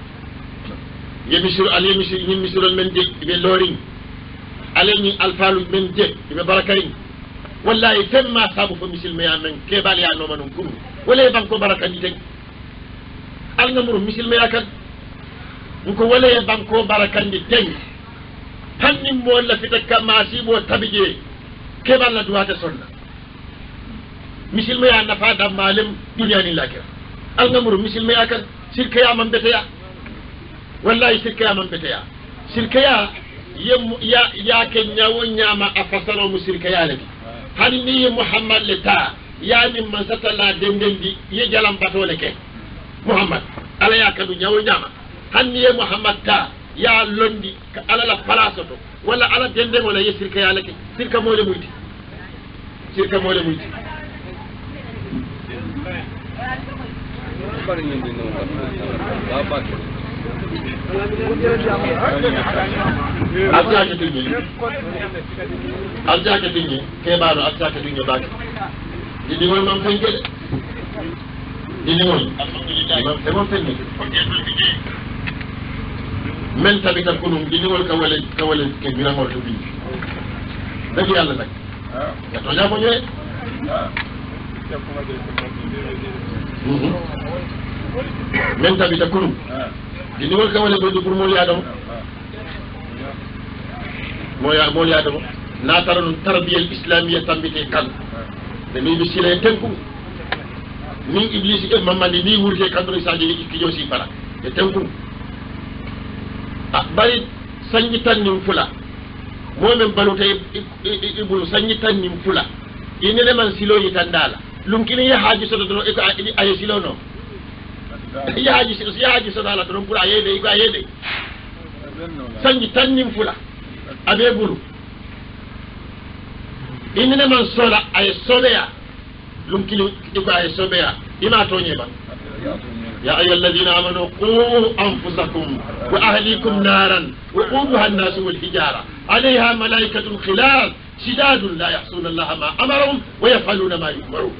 yemisir alemisi yemisir men je ibe loring aleni alfalu men je ibe barakarin wallahi temma sabu fo misil me amen kebal ya no manum kum wala banko baraka ni tek al ngamuru misil me yakat nko wala banko baraka ni tek tanni mo la fitakka masibo tabije kebal la duwata sonna misil me ya nafa da malim dunya ni lakira al ngamuru misil me yakat sirka ya man betaya wallahi sirka ya man betaya sirka ya ya ya ke nyawo nyama afasaro musirka ya laki hani ni muhammad leta ya ni man satala dendendi ye jalam batole ke muhammad ala ya kadu nyawo nyama hani ye muhammad ta ya londi ala la palasoto wala ala dende wala ye sirka ya laki sirka mole muyti sirka mole muyti Aljake tunye Aljake tunye Kebaro aljake tunye baki Didi ngol mam fenke Didi ngol Imam semon fenke Men tabita kunum didi ngol kawale Kawale ke mirangol tubi Dagi yalla nak Ya tonya ko ñe Men tabita kunum dini wol kawale do pour mo yaadam mo ya mo yaadam na taron tarbiyal islamiyya tambite kan de mi bi sile tenku ni iblis e mamadi ni wurje kandro saje ki josi para de tenku bari sanyi tannim fula mo men balute ibulu sanyi tannim fula inene man silo yitandala lumkini ya haji sodo do e ay silo no ya haji ya haji sadala to pura yede ko yede sanji tannim fula abe bulu inne man sola ay sobeya lum kili ko ay sobeya ima to nyeba ya ayyuhal ladina amanu qu anfusakum wa ahlikum naran وقودها الناس والحجارة عليها ملائكة خلال شداد لا يحصون الله ما أمرهم ويفعلون ما يؤمرون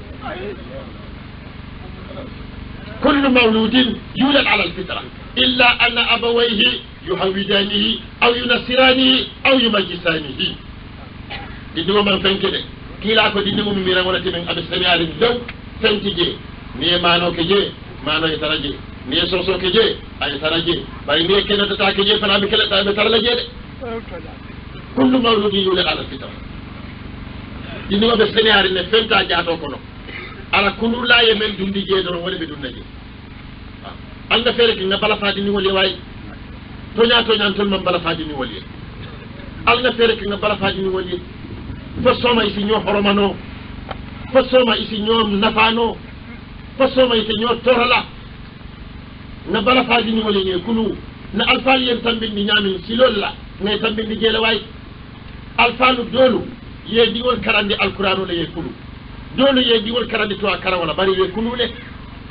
كل مولود يولد على الفطرة إلا أن أبويه يهودانه أو ينصرانه أو يمجسانه دينو من فنكده كلا كو دينو من ميران ولا تمن أبي سميار الدو فنكجي ني مانو كجي مانو يترجي ني سوسو كجي أي ترجي باي ني كنا تتاكجي فنا بكلا بترلجي كل مولود يولد على الفطرة دينو أبي سميار إن فنتا جاتو كنو على كل لا يمن دوندي جيدون ولا بدون نجي anda fere ki na bala fadi ni wali way tonya tonya ton man bala fadi ni wali alna fere ki na bala fadi ni wali fa soma isi nyo horomano fa soma isi nyo nafano fa soma isi nyo torala na bala fadi ni wali ne kulu na alfal yen tambin ni nyamin silolla ne tambin ni jela way alfalu dolu ye diwol karande alqur'anu le ye kulu dolu ye diwol karande to akara wala bari ye kulu le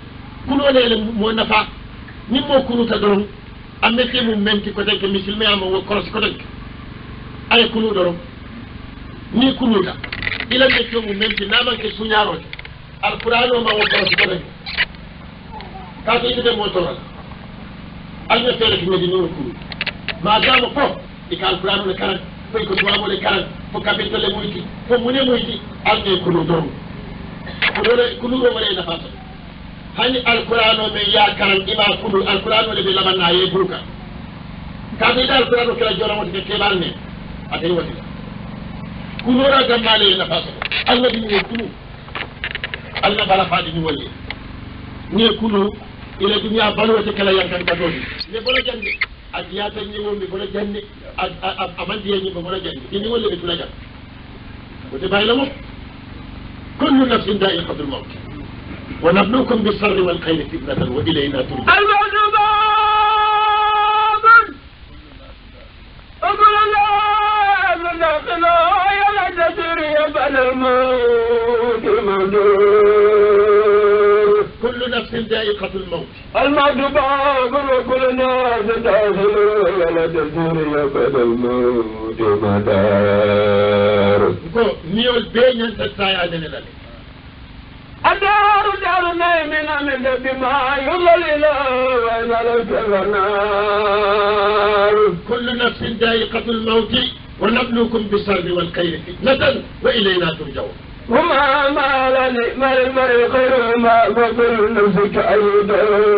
kuno le mo nafa ni mo kunu ta doron amete mu menti ko tan ke musulmi am wo koros ko tan ay kunu doron ni kunu ta ila me to mu menti na man ke sunyaro alqur'ano ma wo koros ko tan ka to ite mo to alme fere ki medini wo kunu ma dama ko e ka alqur'ano le karan ko ko tuamo le karan ko kapito le muyti ko mune muyti alme kunu doron kunu kunu wo wala nafa hani alqur'ano me ya karan ima kudu alqur'ano le be labanna ye buruka ka be dal alqur'ano kala jora mo ke kebar ne atay wati kuno ra gamale na faso allah bi ni kunu allah bala fadi ni wolli ni kunu ila dunya balwata kala yankan ka dodi ne bola jande adiya tan ni wonde bola jande amandi ye ni bola jande ni wolle be tula jande ko te bayla mo kullu nafsin da'iqatul maut ونبلوكم بالشر والخير فتنة وإلينا ترجعون. الموت باب أقول لا ندخل ولا تجري بل الموت مدور. كل نفس ذائقة الموت. الموت باب وكل ناس داخل ولا تجري بل الموت مدار. نيول بين تسايا لنا. الدار دار نايمين من بما يضلل وينال النار. كل نفس ذائقة الموت ونبلوكم بالشر والخير فتنة وإلينا ترجعون. وما ما لنعم المرء خير ما فكل نفسك أيضا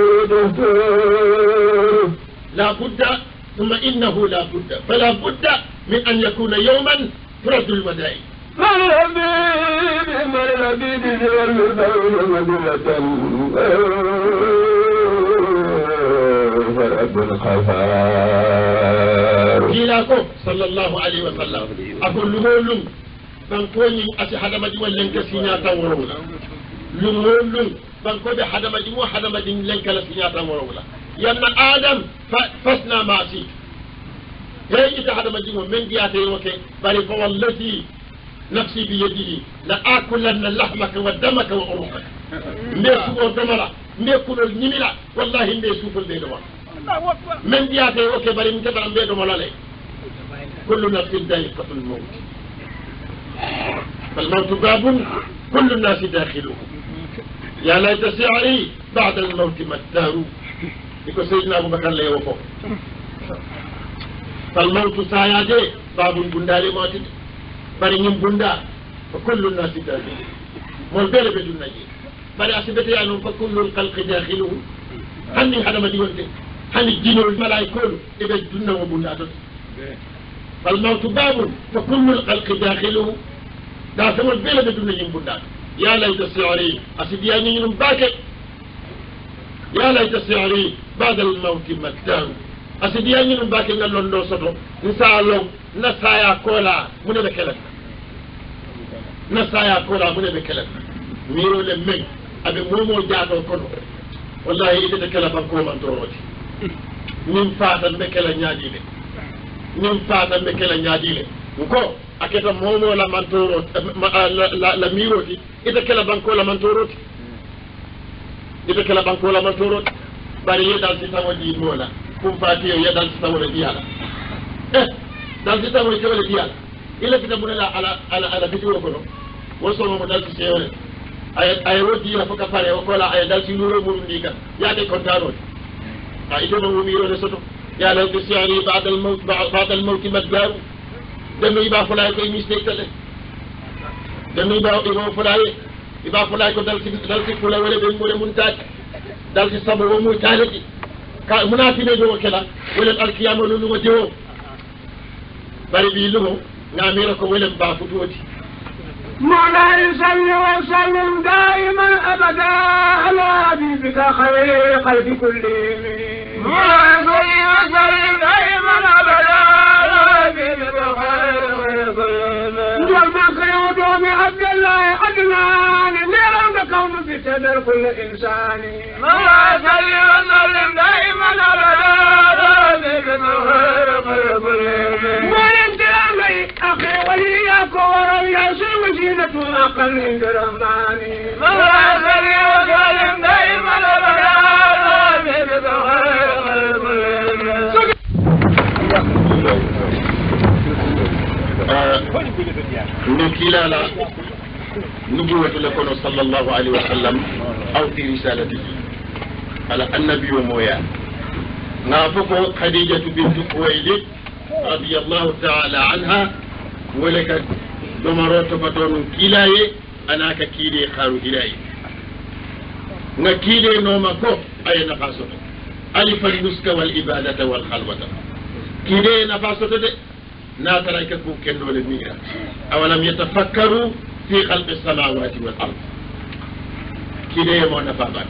لا بد ثم إنه لا بد فلا بد من أن يكون يوما ترد المدائن. من الحبيب من الحبيب سوى المدعون مدلة فرب الخفار جيلاكم صلى الله عليه وسلم أقول لهم بانكوني أسي حدمدي ولنك سيناتا ورولا لهم بانكوني حدمدي مو حدمدي لنك لسيناتا ورولا يان آدم فسنا ما سيك هي إذا حدمدي من دياتي وكي بل فوالذي نفسي بيده لآكلن لحمك ودمك وعروقك ميسو ودمرا ميكول النملا والله ميسو في البيدوا من دياتي اوكي بري من تبرم بيدوا ملالي كل نفس ذائقة الموت فالموت باب كل الناس داخله يا ليت سعري بعد الموت ما الدار يقول سيدنا ابو بكر لي وفوق فالموت سايادي باب بندالي موتي bari ñim bunda fa kullu nasi dakhil mol bele be dun naji bari asibete ya non fa kullu khalqi dakhiluhu hanni hadama di wonde hanni jinol malaikol e be dunna mo bunda to fal mawtu babun fa kullu khalqi dakhiluhu da samol bele be dun ñim bunda ya layta si'ri asidiya ñum baake ya layta si'ri ba'da al mawt maktan asidiya ñum baake ngal londo soto inshallah nasaya kola mune be kala nasaya kola mune be kala miro le men abe momo jaato kono wallahi ite kala banko man toroti nim faata be kala nyaadile nim faata be kala nyaadile ko aketa momo la man toroti la la miroti ite kala banko la man toroti ite kala banko la man toroti bari yedal ci tawadi mola kum faati yedal ci tawadi diala eh dal ci tawo ci wala dial ila kita bunala ala ala ala bitu ko no woso mo dal ci sewre ay ay wodi la faka pare ko la ay dal ci nuro mo ndika ya de kontaro ay do mo mi ro soto ya la bi si'ri ba'da al maut ba'da al maut madar demi ba fulay ko mistake tale demi ba ko fulay iba fulay ko dal ci dal ci fulay wala be mo mun taaj dal ci sabo mo muy taalaji ka munafibe do kala wala al qiyamah lu ngo dewo bari bi lugo ngamira ko welen ba futoti مولاي صل وسلم دائما ابدا على حبيبك خير خلق كلهم مولاي صل وسلم دائما ابدا على حبيبك خير خلق كلهم جل مخيوط من عبد الله عدنان نيران كون في صدر كل انسان مولاي صل وسلم دائما ابدا على حبيبك خير خلق كلهم أخي وليك وريا سوزينة أقل من الرحمن مولا صلي وسلم دائما أبدا نكيلا لا نبوة لكم صلى الله عليه وسلم أو في رسالته على النبي مويا نافقه خديجة بنت خويلد رضي الله تعالى عنها ولك دمرات فتون كيلاي أنا ككيلي خارو إلهي نكيلي نومكو أي نفاسه ألف النسك والإبادة والخلوة كيلي نفاسه دي ناترا يكتبو كندو للميرا أولم يتفكروا في خلق السماوات والأرض كيلي يمو نفابك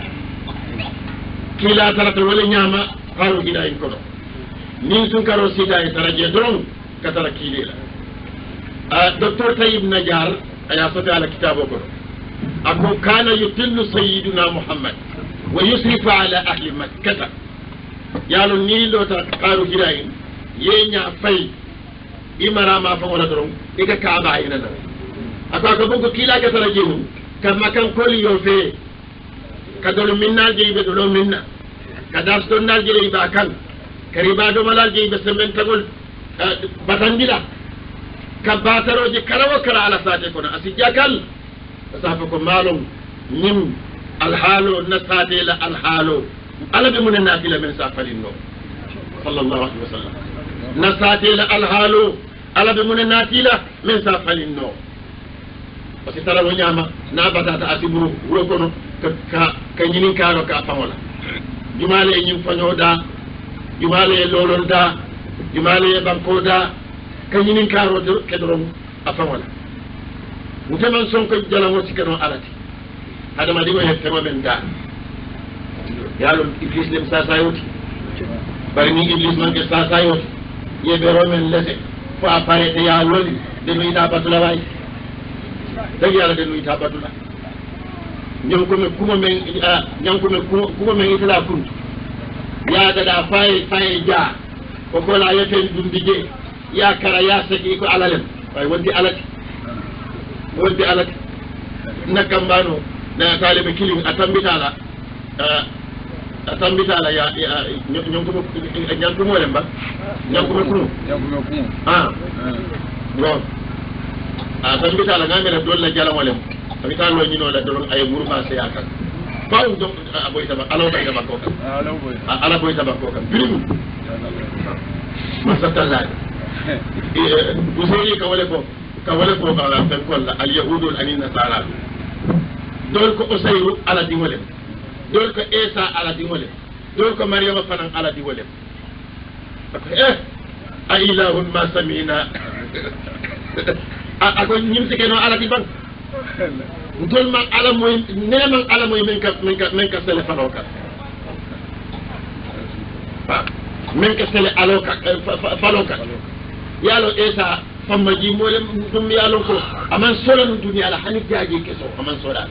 كيلا ترى تولي نعمة قالوا إلى إنكرو نين سنكرو سيدا يترجي درون كترى كيلي لا آه دكتور طيب نجار أياسة على كتابه كرو أكو كان يتل سيدنا محمد ويسرف على أهل مكة يالو نيلو تقارو إلى إن ينيا في إمرا ما فولا درون إيكا كعبا إننا أكو أكو بوكو كيلا كترى جينو كما كان كل يوفي kadol minna jeybe do minna kadas don nal jeybe ba kan kariba do malal jeybe semen tagol batandila kabataro je karawa kara ala sate kono asijakal safa ko malum nim al halu nasate la al halu ala be mun nafila men safalinno sallallahu alaihi wasallam nasate la al halu ala be mun nafila men safalinno parce tara wo nyama na batata asiburu wuro kono ka ka ñinin kaaro ka famola jumale ñin faño da jumale lolon da jumale banko da ka ñinin kaaro do kedron a famola mutaman son ko jalamo ci kano alati adama di mo he tema men da yalo iblis dem sa sayoti bari ni iblis man ke sa sayoti ye be romen lese fo apare te ya loli de mi da batula way dagi yalla de mi ta batula ñam ko me kuma men ñam ko me kuma men itala kuntu ya da da fay fay ja ko ko la yeten dum dige ya kara ya saki ko alalen way wonti alati wonti alati nakambano na talibe kilin atambitala atambitala ya ñam ko ñam ko mo lemba ñam ko ko ñam ko ko ah bon atambitala ngamela dolla jala mo lemba abi tan lo ñino la doon ay mouvement c'est yakal faaw donc aboy taba alo tay taba ko kam alo boy ala boy taba ko kam birim ma satalla e useli ka wala ko ka wala ko ala tan ko la al yahud al anin nasara dol ko usayru ala di wala dol ko isa ala di wala dol ko maryama fanan ala di wala eh ay ilahun ma samina ako ñim ci keno ala di ban dol man ala moy neman ala moy men ka men ka men ka sele faloka ba men ka sele aloka faloka yalo esa famma ji mo lem dum yalo ko aman solo no duniya la hanif jaaji keso aman soda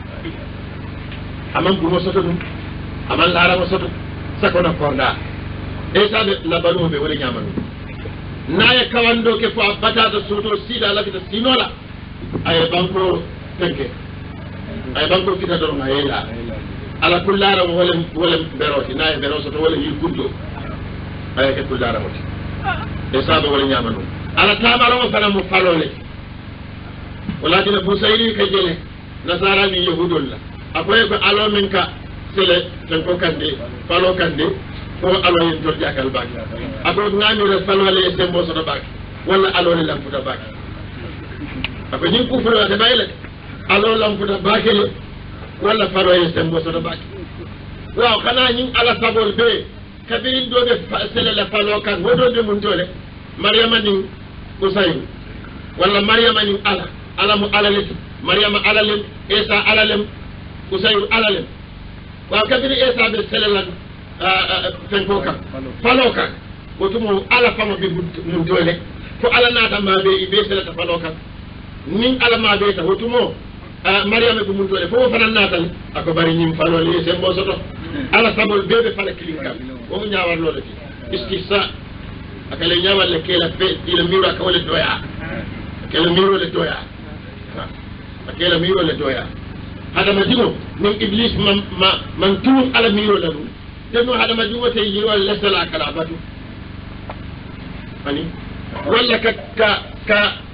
aman bu mo soto dum aman lara mo soto sakona korda esa be la banu be wala nyamanu naya kawando ke fo abata da soto sida la kita sinola ay banko tenke ay banko kita do ngayela ala kullara wala wala beroti nay beroso to wala yirkundo ay ke kullara moti e sabe wala nyamanu ala tamaro mo fana mo falole wala dina busayri ke jele nasara ni yahudul la akoy ko alo min ka sele tenko kande falo kande ko alo yen to jakal bak ako ngami re falole e sembo so do bak wala alo le lamputa bak ako ñing ku furo de bayle alo lamputa bakele wala faro e sembo so do bak waaw xana ñing ala sabol be kabirin do be sele la falo kan wodo be mun tole maryama ni usayru wala maryama ni ala ala mu ala le maryama ala le isa ala le usayru ala le waaw kabiri isa be sele la tenko kan falo kan wotumo ala fama be mun tole ko ala nata ma be be sele ta falo kan nin ala ma be ta wotumo maryama be mun tole fo fana natal ako bari ñim falo li se mo soto ala sabol be be fala kilinka o mu ñaawar lolo fi istihsa akale ñaawal le kela fe ila miro ka wala doya akale miro le doya akale miro le doya hada ma dimo min iblis man man tu ala miro la dum deno hada ma dimo te yiro la sala kala batu ani wala ka ka ka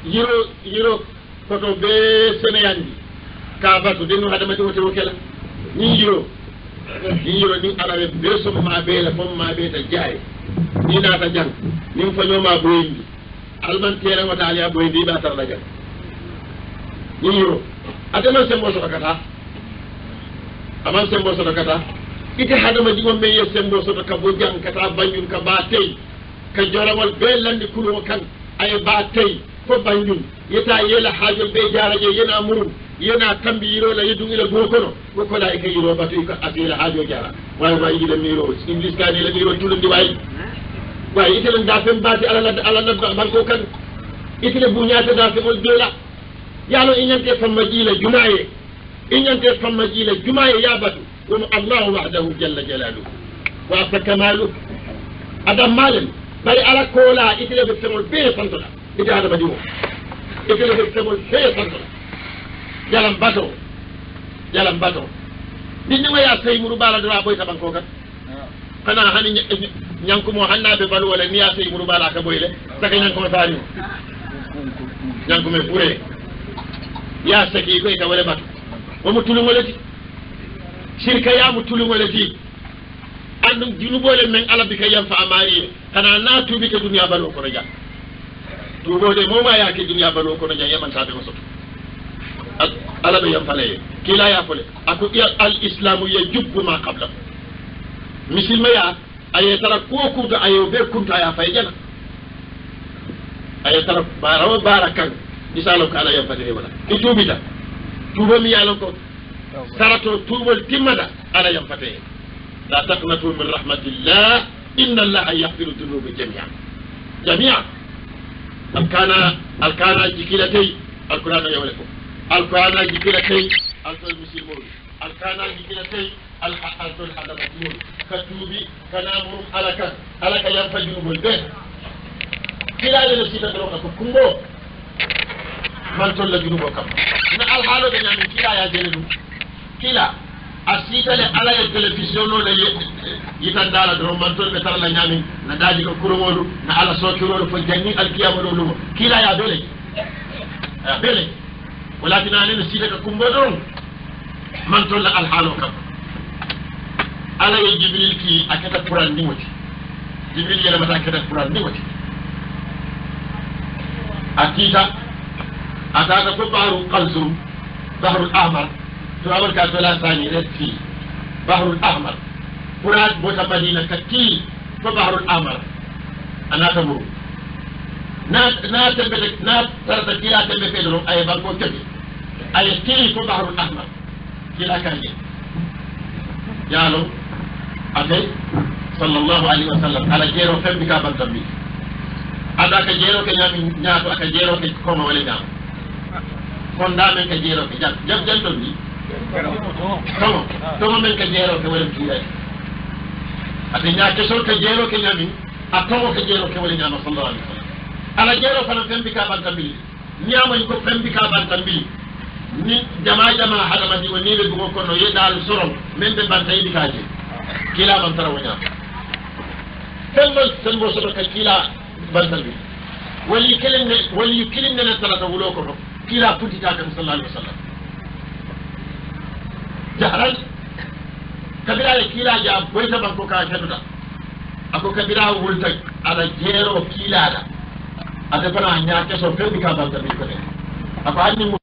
yiro yiro koto be seneyandi ka batu denu hadama to to kala ni yiro ni yiro ni alabe be so ma be la fom ma be ta jaay ni na ta jang ni fa ñoma boyindi alman tere wata ali boyindi ba tar la jang ni yiro adama sembo so kata aman sembo so kata ite hadama digo me yes sembo so ka bo jang kata banyun ka ba tay ka jorawal be landi kulo kan ay ba tay fo banyun yeta yela haajol be jaaraje yena murun yena tambi yiro la yedu ila gokono ko la e yiro batu ko asila haajo jaara way way ila miro english kani la miro tulundi way way itele da fem bati ala la ala la banko kan itele buñata da fem dola yalo inyante famma jila jumaye inyante famma jila jumaye ya batu wa allah wahdahu jalla jalaluhu wa fa kamalu adam malen bari ala kola itele be femol be santola ite adama dimo itele be femol be santola jalam bato jalam bato dinni ma ya sey muru bala dara boy taban ko kat kana hani nyanko mo hannabe balu wala ni ya sey muru bala ka boyle saka nyanko ma tari nyanko me pure ya saki ko ka wala bato o mo tulu ngolati shirka ya mo tulu ngolati andum junubole men ala bi kay yam fa amari kana na tubi ke dunya balu ko raja tubode mo ma ya ke dunya balu ko raja yaman tabe mo soto ala be yam fale kila ya fole ako al islamu yajubbu ma qabla misilma ya ay tara ko ko to ayo be kunta ya fay jana ay tara baraw barakan misalo kala yam fale wala itubita tubo mi yalo ko sarato tubol timada ala yam fate la taqnatu min rahmatillah inna allaha yaghfiru dhunuba jami'an jami'an alkana alkana jikilatay alqur'an yawle ko alqur'ana jikilatay alqur'an muslimun alqur'ana jikilatay alqur'an hadamatun katubi kanamu alaka alaka yam fajubul be kila le sita do ko kumbo man tolla junubo kam na alhaalo be nyami kila ya jeledu kila asita le ala ya television no le yitan dala do man tol be tar la nyami na daji ko kuromodu na ala sokiro fo janni alkiyama do lumo kila ya bele ya bele ولكن أنا نسيتك كمبرون من تولى الحالو كم على جبريل كي أكيد القرآن نيوتي جبريل يلا متى أكيد القرآن نيوتي أكيد أتاك بحر القلزم بحر الأحمر تقول كاتولا ثاني رتي بحر الأحمر قرآن بوتا مدينة كتي بحر الأحمر أنا تمر نات نات بدك نات ترى كلا تبي فيدرو أي بانكو تبي أي تيري في البحر الأحمر كلا كان يالو أكيد صلى الله عليه وسلم على جيرو فم بكابن تبي هذا كجيرو كنيام نياتو كجيرو كيكوم ولا نيام فندا من كجيرو كجات جب جل تبي توم توم من كجيرو كولا كيلا أتنيا كسر كجيرو كنيام أتوم كجيرو كولا نيام صلى الله عليه وسلم ala jero fana fembi ka bantambi nyama ko fembi ka bantambi ni jama jama hadama di woni be go kono ye dal sorom men be bantay di kaje kila man tara wonya fembo sembo so ka kila bantambi wali kelen wali kelen na tara ta wulo ko kila puti ta kan sallallahu alaihi wasallam jahran kabira kila ja boyta banko ka keduda ako kabira wulta ala jero kila da ada pernah nyake so fe bika banta bi ko ne apa